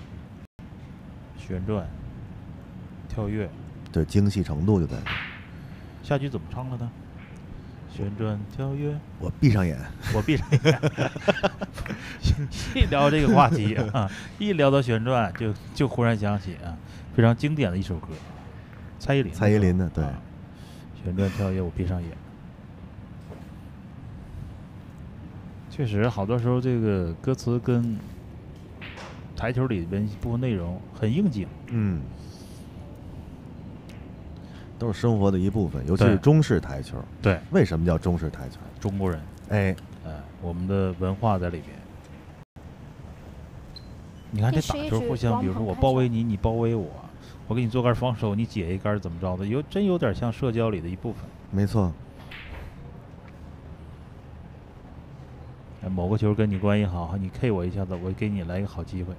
D: 旋转、跳跃，
C: 对，精细程度就在这。
D: 下句怎么唱了呢？旋转跳跃，
C: 我闭上眼，
D: 我闭上眼。一聊这个话题啊，一聊到旋转，就忽然想起啊，非常经典的一首歌，蔡依林
C: 的，对，
D: 旋转跳跃，我闭上眼。确实，好多时候这个歌词跟台球里边部分内容很应景，
C: 都是生活的一部分，尤其是中式台球。
D: 对，
C: 为什么叫中式台球？
D: 中国人，我们的文化在里边。你看这打球互相，比如说我包围你，你包围我，我给你做杆防守，你解一杆，怎么着的？真有点像社交里的一部分。
C: 没错。
D: 某个球跟你关系好，你 K 我一下子，我给你来一个好机会。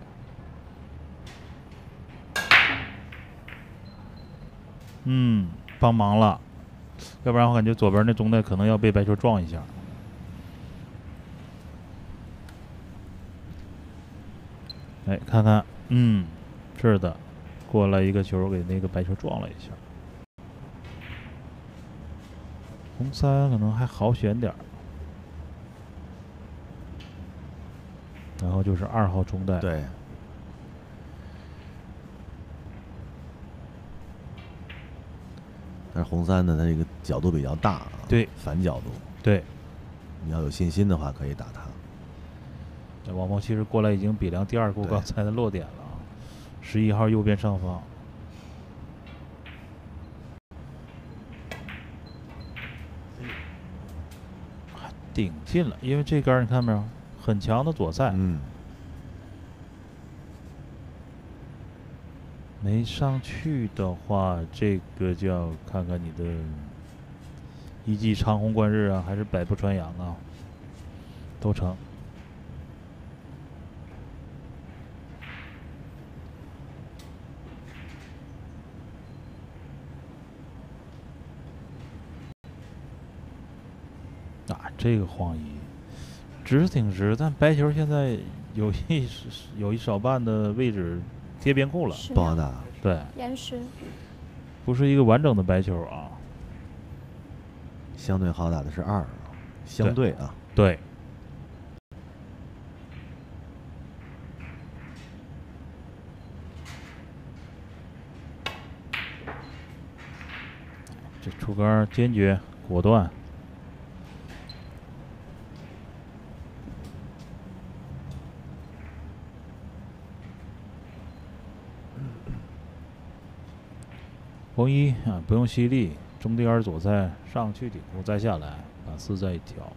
D: 帮忙了，要不然我感觉左边那中带可能要被白球撞一下。哎，看看，是的，过来一个球给那个白球撞了一下。红三可能还好选点儿。然后就是2号中带，
C: 对。但是红三呢，它这个角度比较大，
D: 对，
C: 反角度，
D: 对。
C: 你要有信心的话，可以打它。
D: 这王鹏其实过来已经比量第2过刚才的落点了，11号右边上方。顶进了，因为这杆你看没有？很强的左塞，没上去的话，这个就要看看你的一骑长虹贯日啊，还是百步穿杨啊，都成。这个晃移。直是挺直，但白球现在有一少半的位置贴边库了，
C: 不好打。
D: 对，
B: 延时，
D: 不是一个完整的白球啊。
C: 相对好打的是2，相对啊，
D: 对。这出杆坚决果断。红一啊，不用吸力，中第2左塞上去顶库再下来，把4再一调。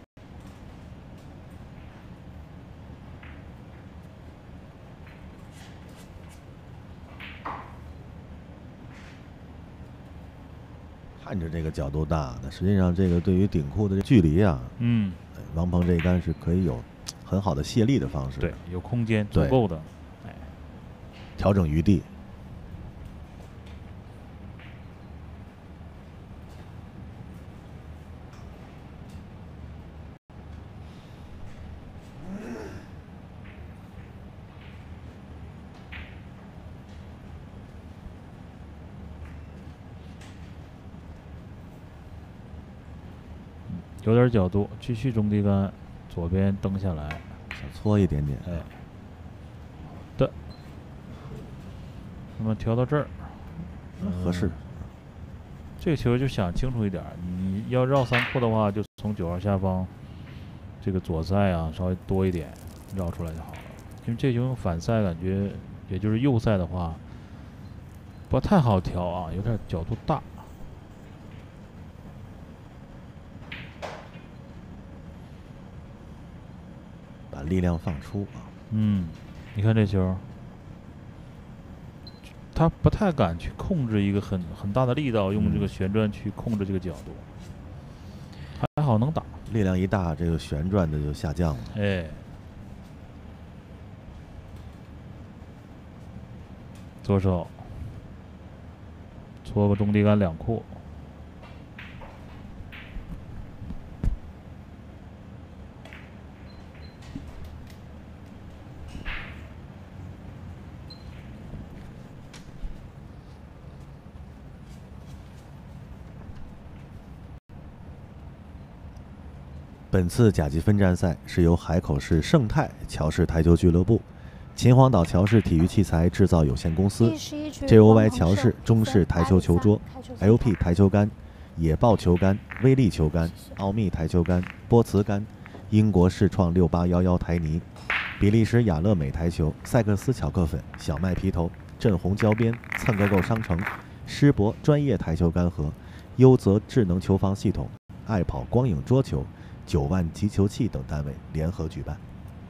C: 看着这个角度大，那实际上这个对于顶库的距离啊，王鹏这一杆是可以有很好的卸力的方式，
D: 对，有空间足够的，
C: 调整余地。
D: 有点角度，继续中低杆，左边蹬下来，
C: 想搓一点点，
D: 的。那么调到这儿，
C: 合适。
D: 这个球就想清楚一点，你要绕3库的话，就从9号下方这个左塞啊稍微多一点绕出来就好了。因为这球用反塞，感觉也就是右塞的话，不太好调啊，有点角度大。
C: 把力量放出啊！
D: 你看这球，他不太敢去控制一个很大的力道，用这个旋转去控制这个角度，还好能打。
C: 力量一大，这个旋转的就下降了。
D: 哎，左手搓个中低杆2库，
C: 本次甲级分站赛是由海口市盛泰乔氏台球俱乐部、秦皇岛乔氏体育器材制造有限公司、JOY 乔氏中式台球球桌、LP 台球杆、野豹球杆、威力球杆、奥秘台球杆、波茨杆、英国世创6811台泥、比利时雅乐美台球、赛克斯巧克粉、小麦皮头、振虹胶边、蹭个够商城、施博专业台球杆盒、优泽智能球房系统、爱跑光影桌球、9万集球器等单位联合举办。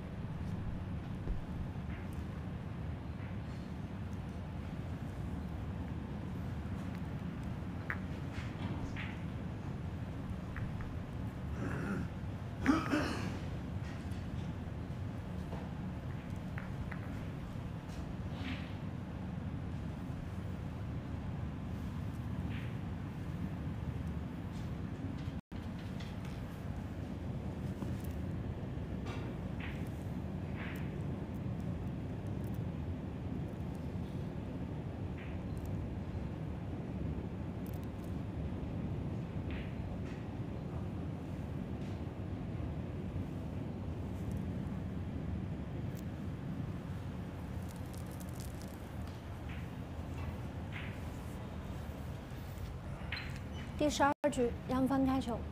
B: 第12局，杨帆开球。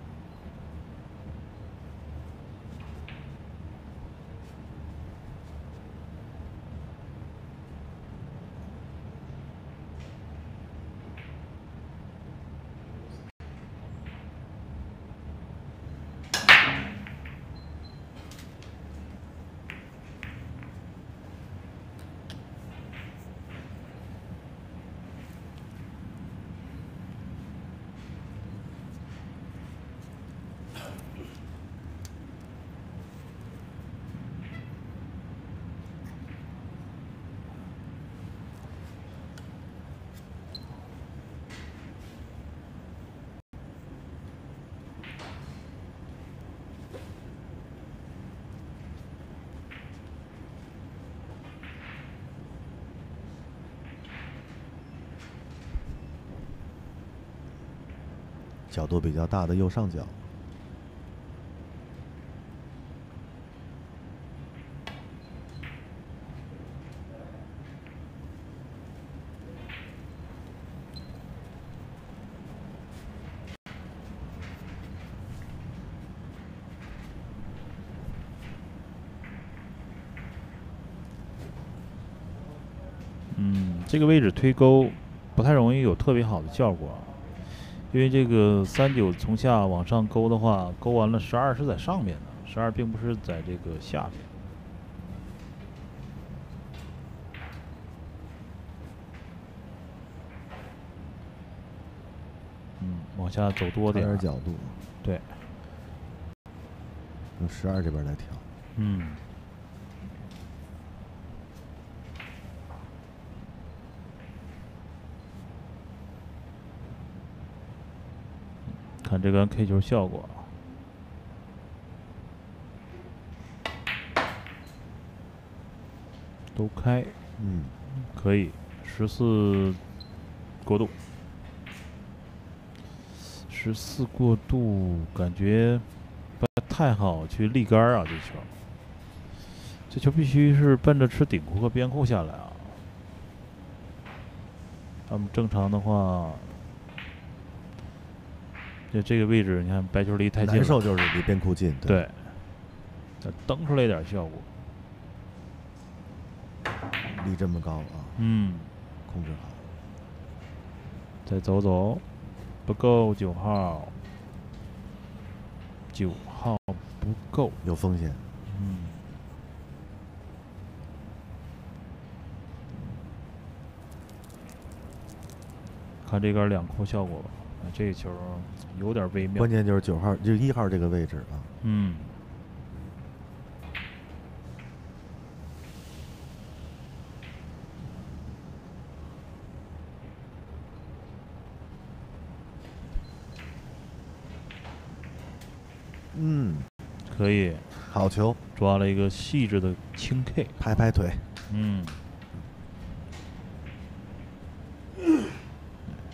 C: 角度比较大的右上角。
D: 这个位置推钩不太容易有特别好的效果，因为这个39从下往上勾的话，勾完了12是在上面的，12并不是在这个下面。往下走多点，
C: 角度，
D: 对，
C: 用12这边来调。
D: 看这个 K 球效果，都开，可以14过渡，14过渡，感觉不太好去立杆啊，这球必须是奔着吃顶库和边库下来啊。他们正常的话。就这个位置，你看白球离太近了，
C: 难受就是离边库近。
D: 对，蹬出来一点效果。
C: 离这么高啊，控制好。
D: 再走走，不够9号，9号不够，
C: 有风险。
D: 看这杆2库效果吧。这个球有点微妙，
C: 关键就是9号，就1号这个位置啊。
D: 可以，
C: 好球，
D: 抓了一个细致的轻 K，
C: 拍拍腿。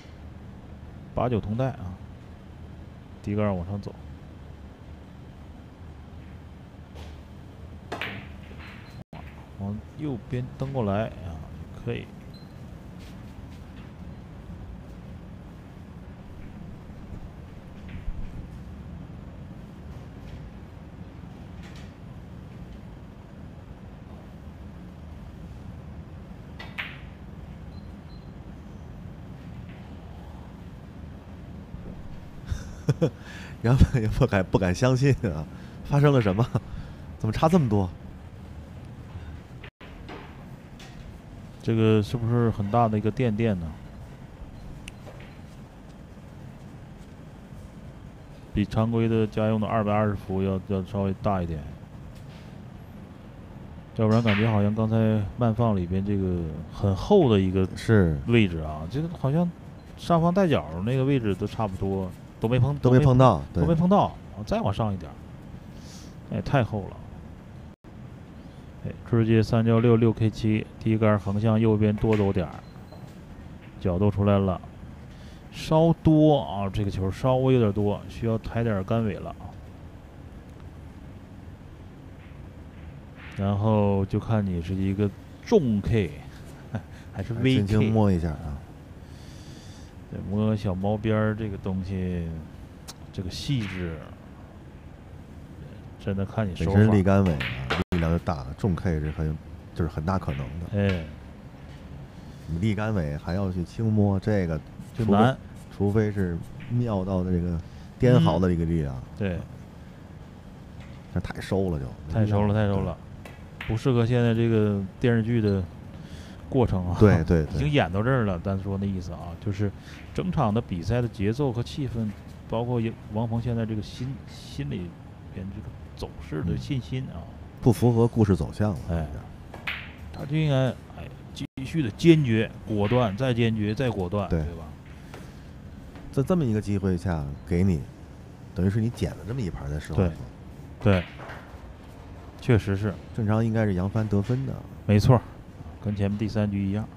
D: 8、9同带啊，第一杆往上走。 往右边蹬过来啊，可以。
C: 杨帆也不敢相信啊，发生了什么？怎么差这么多？
D: 这个是不是很大的一个垫呢？比常规的家用的220伏要稍微大一点，要不然感觉好像刚才慢放里边这个很厚的一个位置啊，这个好像上方带角那个位置都差不多。都没碰到，再往上一点，哎，太厚了。哎，直接3焦6 6K7，第一杆横向右边多走点儿，角度出来了，稍多啊，这个球稍微有点多，需要抬点杆尾了。然后就看你是一个重 K 还是微 K，
C: 轻轻摸一下啊。
D: 对，摸小毛边儿这个东西，这个细致，真的看你手法。
C: 本身立杆尾啊，力量就大，重 K 是很大可能的。
D: 哎，
C: 你立杆尾还要去轻摸，这个
D: 就难，
C: 除非是妙到的这个颠毫的一个力量。
D: 对，
C: 这太收了就。
D: 太收了，不适合现在这个电视剧的过程啊，
C: 对，
D: 已经演到这儿了。单说那意思啊，就是整场的比赛的节奏和气氛，包括王鹏现在这个心里边这个走势的信心啊，
C: 不符合故事走向了。
D: 哎，他就应该继续的坚决、果断，再坚决、再果断，对吧？
C: 在这么一个机会下给你，等于是你捡了这么一盘在实话。
D: 对，确实是，
C: 正常应该是杨帆得分的，
D: 没错。跟前面第3局一样。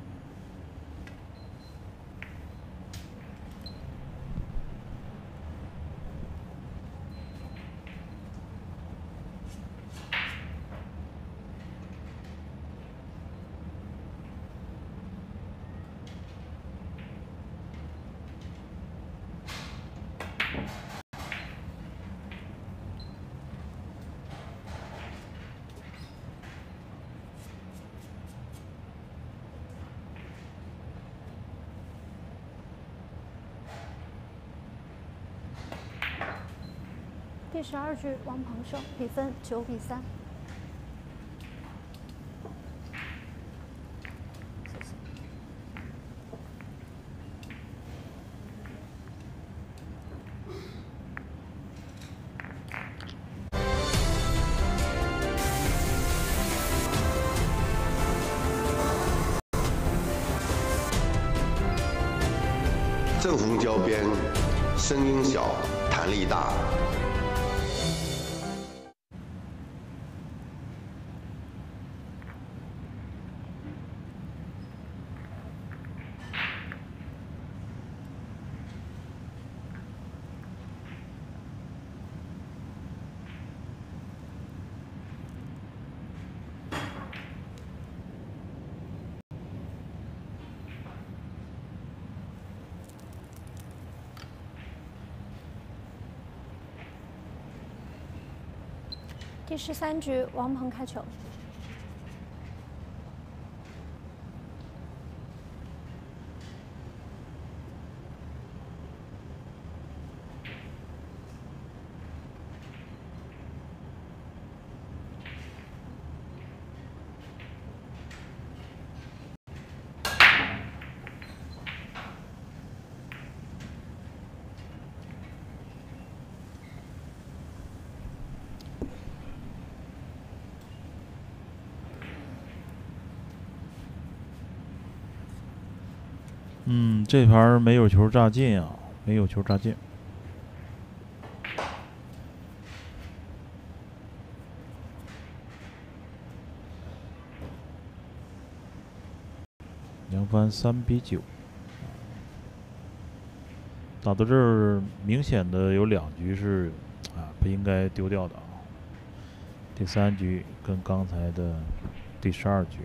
B: 第12局王鹏胜，比分9比3。
G: 正红胶边，声音小，弹力大。
B: 第13局王鹏开球。
D: 这盘没有球炸进啊，没有球炸进。杨帆3比9，打到这儿，明显的有2局是不应该丢掉的啊。第3局跟刚才的第12局。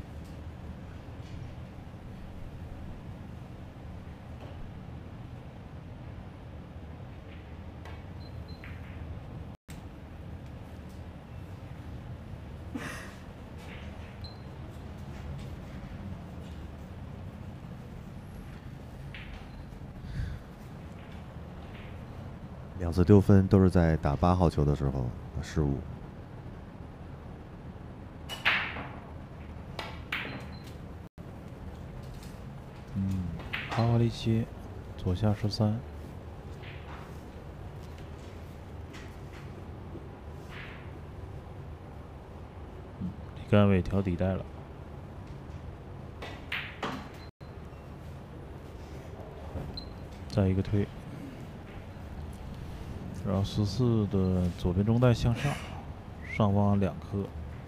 C: 2次丢分都是在打8号球的时候失误。
D: 阿瓦利切，左下13。李干伟调底带了。再一个推。然后14的左边中带向上，上方2颗。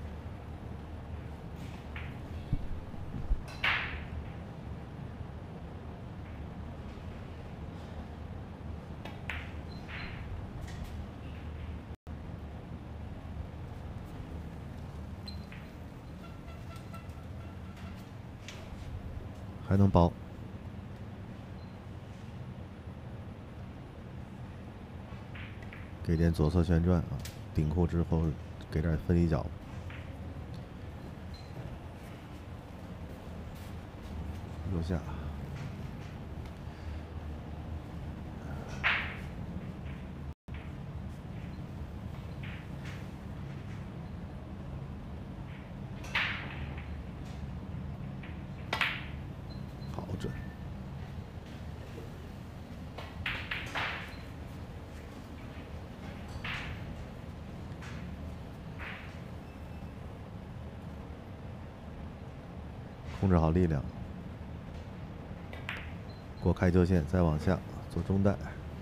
C: 还能包。给点左侧旋转啊，顶库之后给点分离角。右下。好准。控制好力量，过开球线，再往下做中带。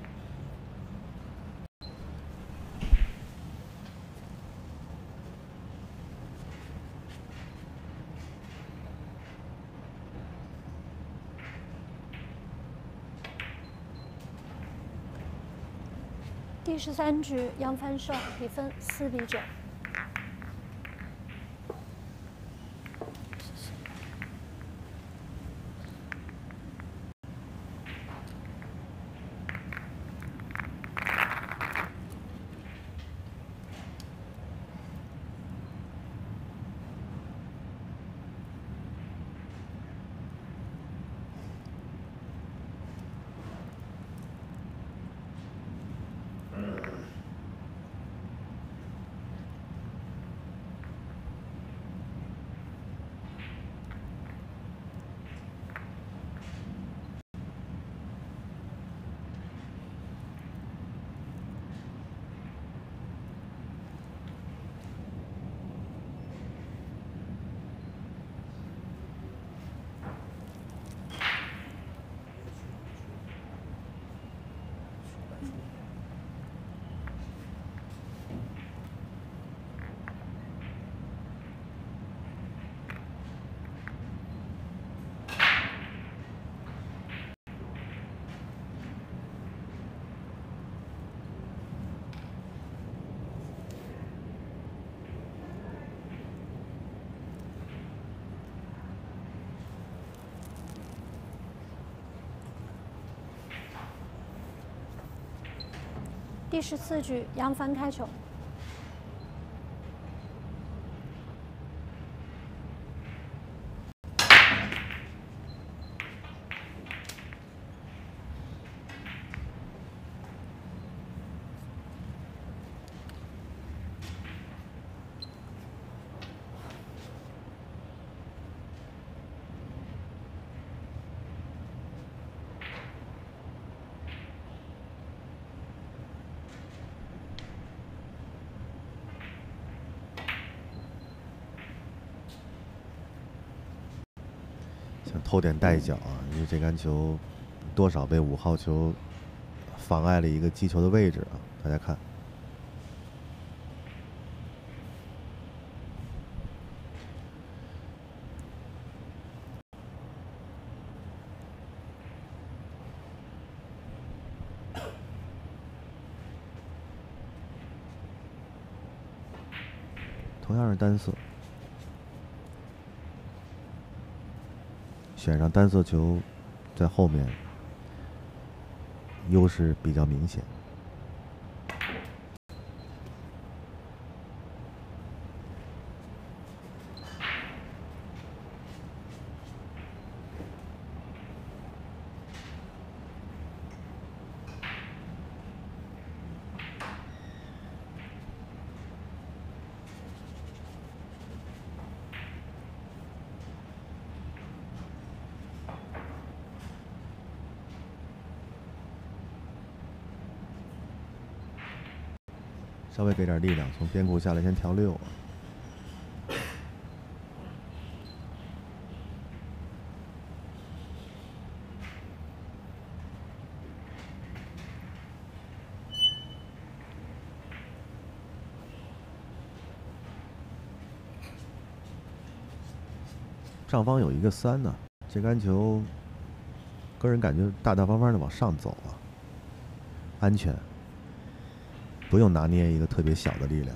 B: 第13局，杨帆胜，比分4比9。第14局，杨帆开球。
C: 想偷点带脚啊，因为这杆球多少被5号球妨碍了一个击球的位置啊，大家看。同样是单色。 选上单色球，在后面优势比较明显。稍微给点力量，从边库下来先调6。上方有一个3呢，这杆球，个人感觉大大方方的往上走啊，安全。不用拿捏一个特别小的力量。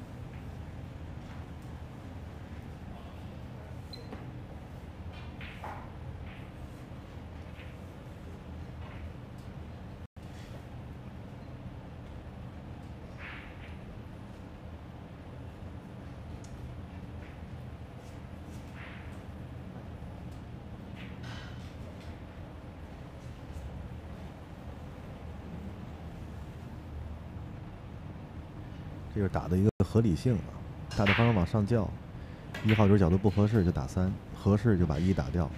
C: 这就是打的一个合理性啊，大大方方往上叫，1号球角度不合适就打3，合适就把1打掉。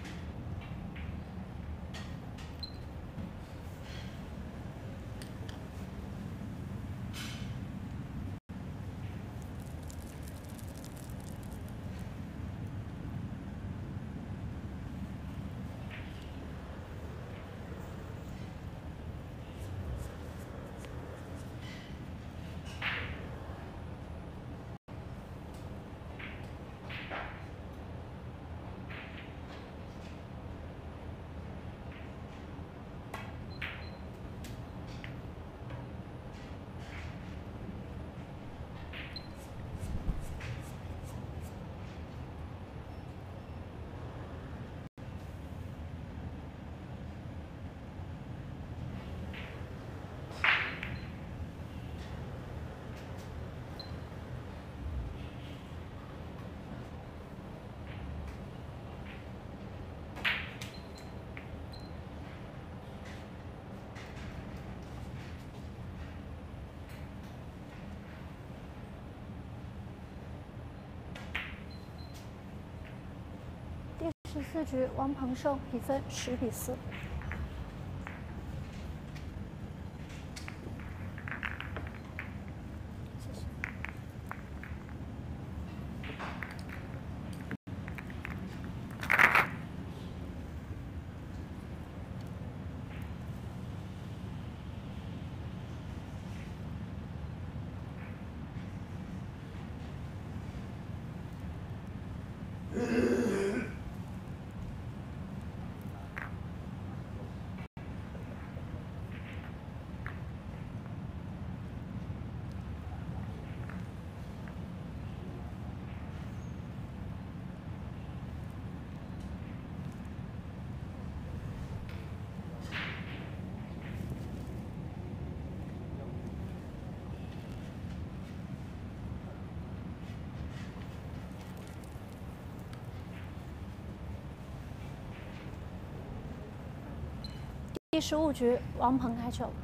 B: 第14局，王鹏胜，比分10比4。第15局，王鹏开球。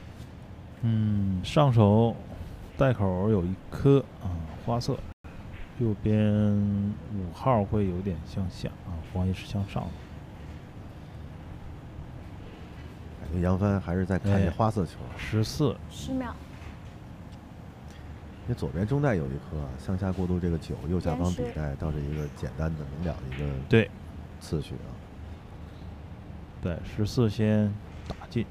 D: 上手袋口有一颗花色， 右边5号会有点向下啊，黄衣是向上的。
C: 感觉杨帆还是在看这花色球。
D: 14。
B: 10秒。
C: 因为左边中带有一颗向下过渡这个9，右下方底带到这一个简单的明了的一个
D: 对
C: 次序啊。
D: 对，14先打进。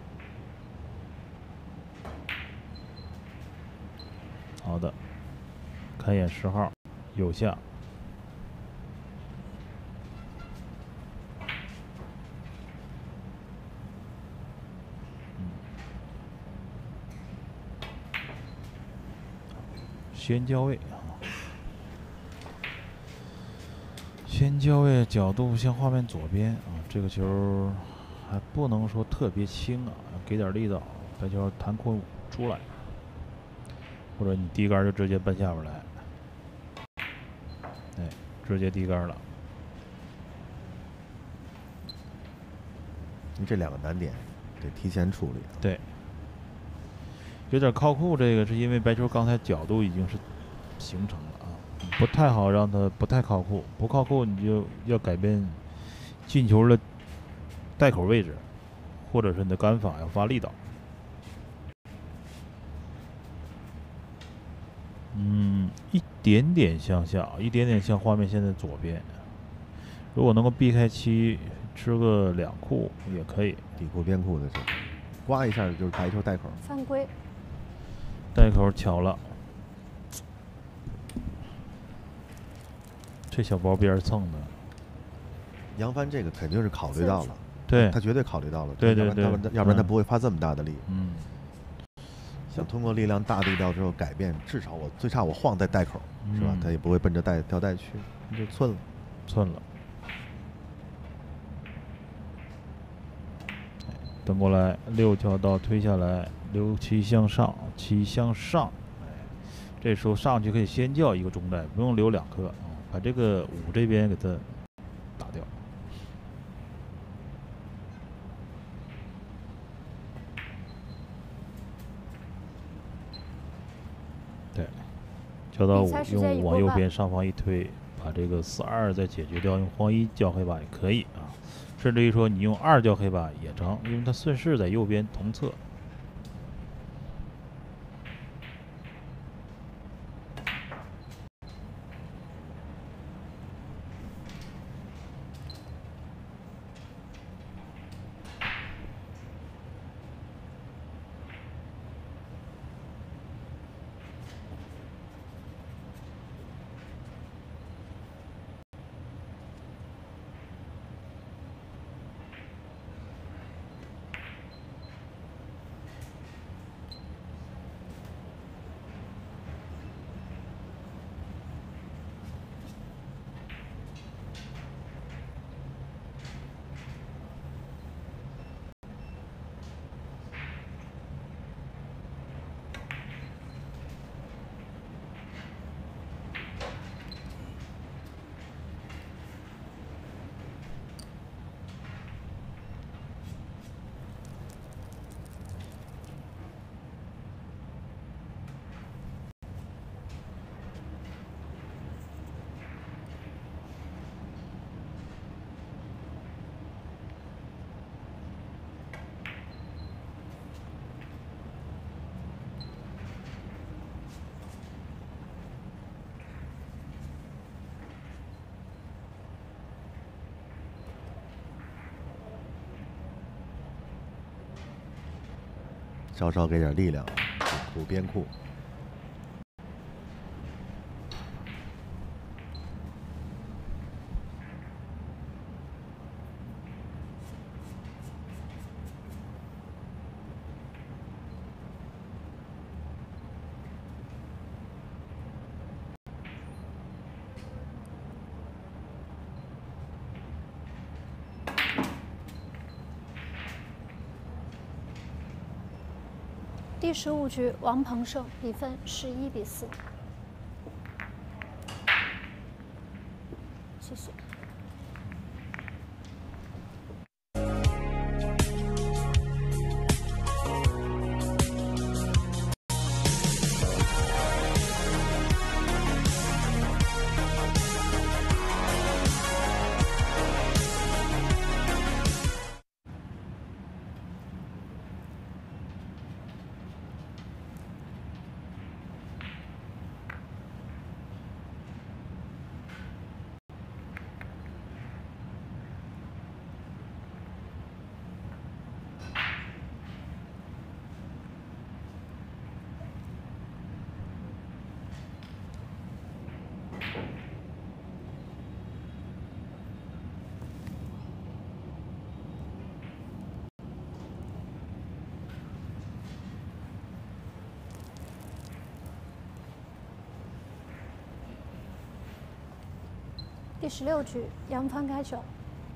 D: 好的，看一眼10号，右下。先交位啊，先交位角度向画面左边啊，这个球还不能说特别轻啊，给点力道，白球弹空出来，或者你低杆就直接奔下边来，哎，直接低杆了。
C: 这2个难点得提前处理。
D: 对。有点靠库，这个是因为白球刚才角度已经是形成了啊，不太好让它不太靠库，不靠库你就要改变进球的带口位置，或者是你的杆法要发力道。一点点向下，一点点向画面现在左边。如果能够避开7，吃个2库也可以。
C: 底库边库的这个，刮一下就是白球带口。
B: 犯规。
D: 带口巧了，这小包边蹭的。
C: 杨帆这个肯定是考虑到了，
D: 对，
C: 他绝对考虑到了，
D: 对，
C: 要不然他不会发这么大的力。想通过力量大力道之后改变，至少最差我晃在带口，是吧？他也不会奔着吊带去，就寸了。
D: 等过来，6条道推下来，6、7向上，7向上，这时候上去可以先叫一个中带，不用留2颗啊，把这个5这边给它打掉。对，叫到5，用5往右边上方一推，把这个4、2再解决掉，用黄1叫黑把也可以啊。甚至于说你用2叫黑把也成，因为它顺势在右边同侧。
C: 稍稍给点力量，库边库。
B: 第15局，王鹏胜，比分11-4。谢谢。 第16局，杨帆开球。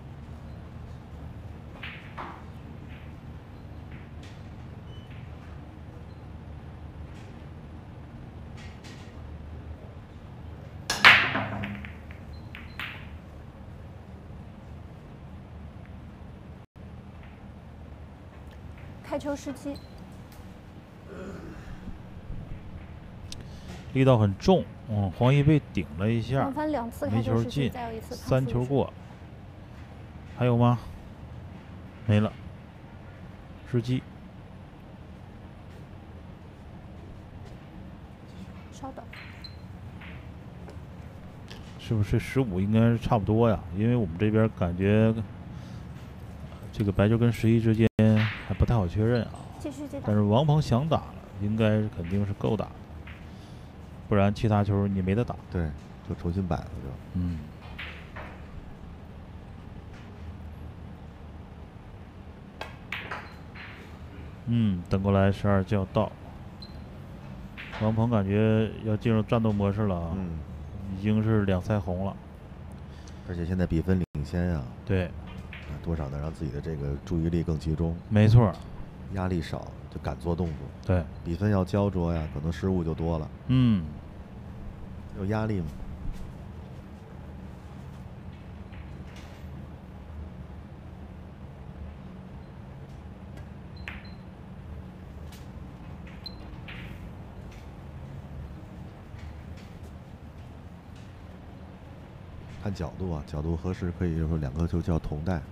B: 开球17，
D: 力道很重，黄奕被顶了一下，
B: 杨帆2次开
D: 没球
B: 球
D: 进
B: 17，再有一次
D: ，3球过，还有吗？没了，17。
B: 稍等，
D: 是不是15应该是差不多呀？因为我们这边感觉这个白球跟11之间还不太好确认啊。
B: 继续接打。
D: 但是王鹏想打了，应该是肯定是够打的，不然其他球你没得打。
C: 对，就重新摆了就。
D: 等过来12就要到。王鹏感觉要进入战斗模式了啊，已经是2赛红了，
C: 而且现在比分领先呀。
D: 对，
C: 多少能让自己的这个注意力更集中。
D: 没错，
C: 压力少就敢做动作。
D: 对，
C: 比分要焦灼呀，可能失误就多了。有压力吗？看角度啊，角度合适可以说2个球叫同带。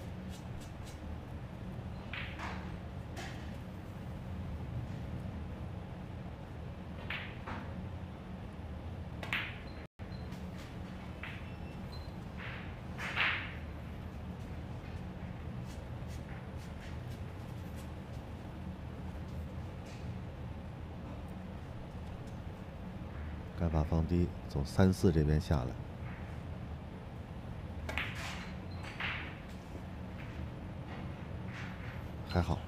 C: 该把放低，走3、4这边下来。还好。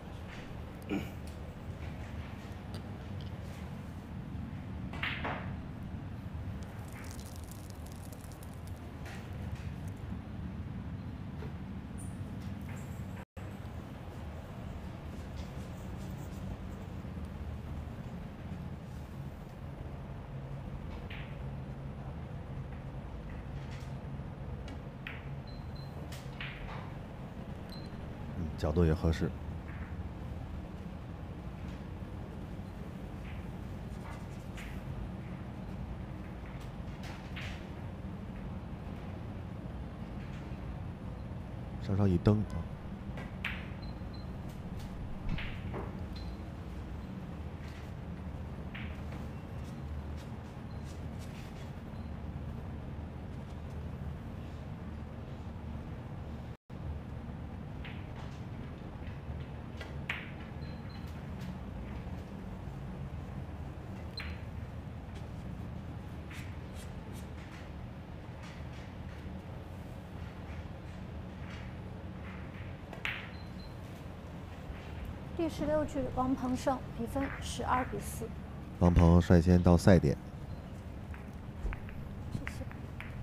C: 角度也合适。稍稍一蹬啊。
B: 第16局，王鹏胜，比分12比4。
C: 王鹏率先到赛点。
B: 谢谢。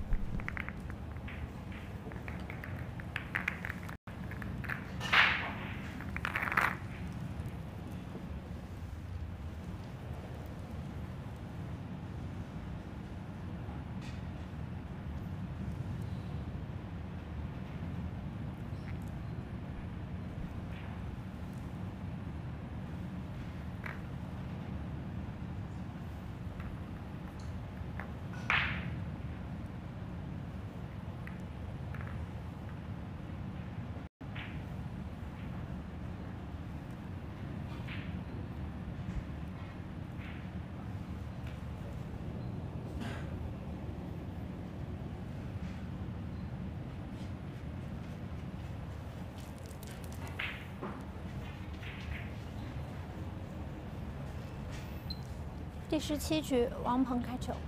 B: 第17局，王鹏开球。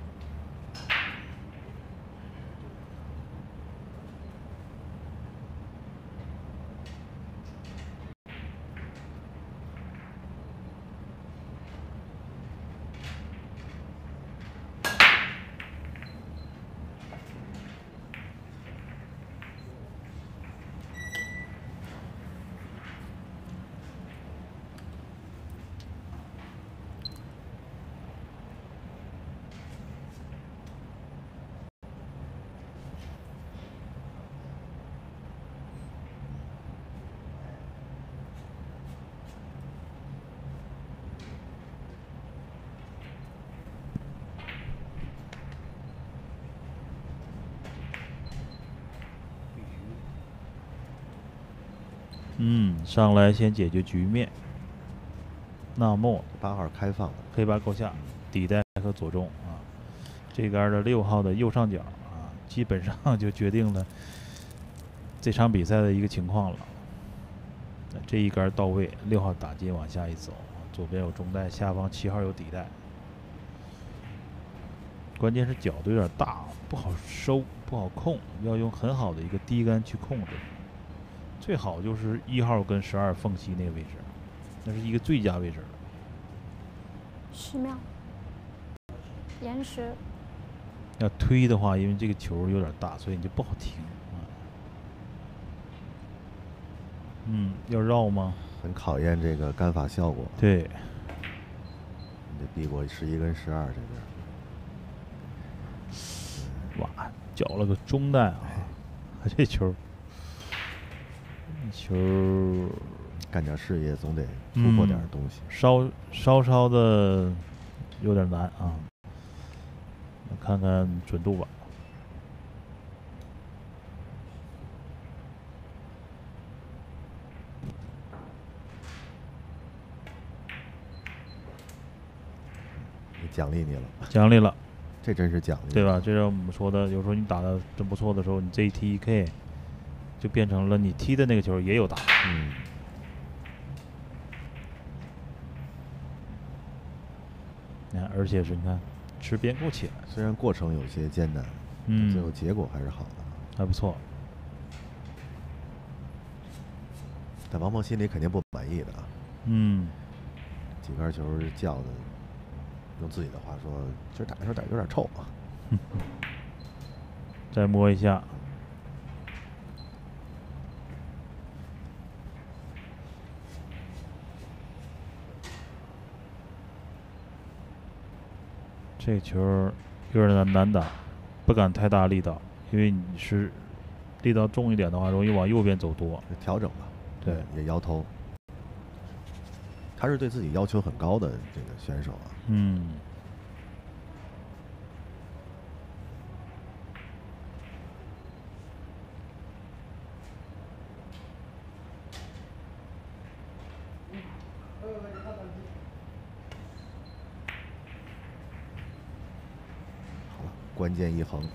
D: 上来先解决局面。那么
C: 8号开放了，
D: 黑八扣下，底带和左中啊，这杆的6号的右上角啊，基本上就决定了这场比赛的一个情况了。这一杆到位，6号打进往下一走，左边有中带，下方7号有底带。关键是角度有点大，不好收，不好控，要用很好的一个低杆去控制。最好就是1号跟12缝隙那个位置，那是一个最佳位置了。
B: 10秒，延时。
D: 要推的话，因为这个球有点大，所以你就不好停。要绕吗？
C: 很考验这个杆法效果。
D: 对，
C: 你得避过11跟12这边。
D: 哇，搅了个中带啊！这球
C: 干点事业总得突破点东西。
D: 稍的有点难啊。看看准度吧。
C: 奖励你了，
D: 奖励了，
C: 这真是奖励，
D: 对吧？这是我们说的，有时候你打的真不错的时候，你这一踢一 K， 就变成了你踢的那个球也有打。你看，而且是你看吃边够起来，
C: 虽然过程有些艰难，最后结果还是好的，
D: 还不错。
C: 但王鹏心里肯定不满意的啊。几杆球叫的。用自己的话说，今儿打的时候有点臭啊。
D: 再摸一下，这球有点难打，不敢太大力道，因为你是力道重一点的话，容易往右边走多。
C: 调整吧，
D: 对，
C: 也摇头。他是对自己要求很高的这个选手啊。好了，关键一横。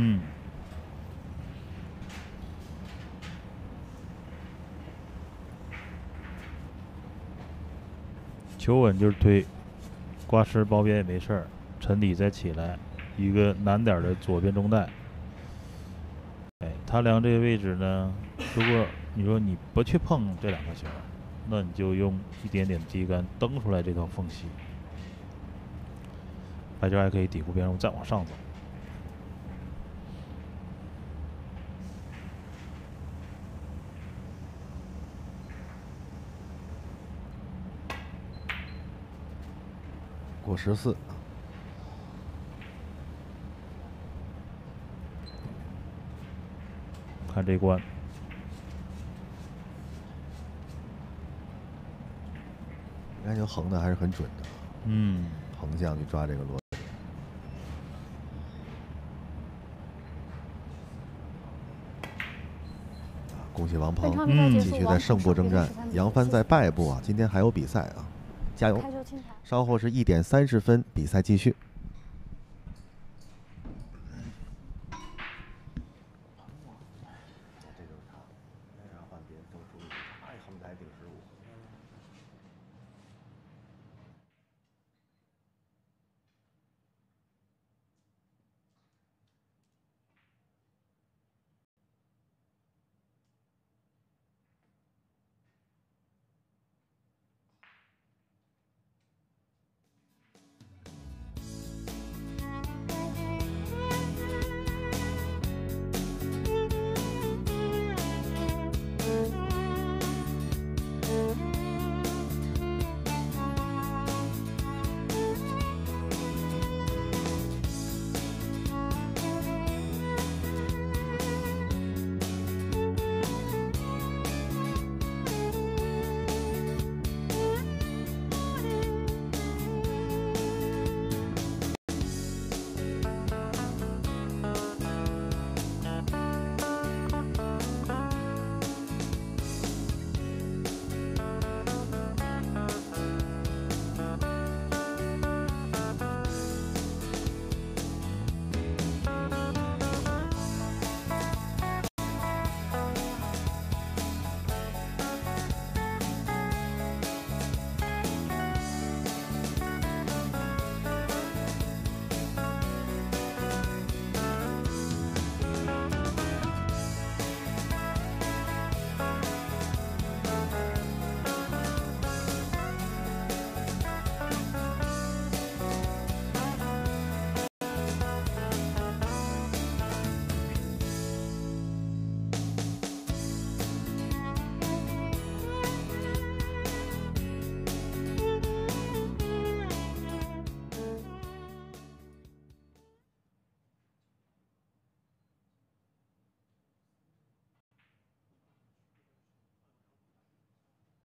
D: 求稳就是推，挂失包边也没事儿，沉底再起来，一个难点的左边中带。他量这个位置呢，如果你说你不去碰这2个球，那你就用一点点低杆蹬出来这条缝隙，白球还可以底弧边路再往上走。
C: 过14，
D: 看这关，
C: 人家就横的还是很准的。横向去抓这个落点。恭喜王鹏继续在胜部征战。杨帆在败部啊，今天还有比赛啊，加油！稍后是1点30分，比赛继续。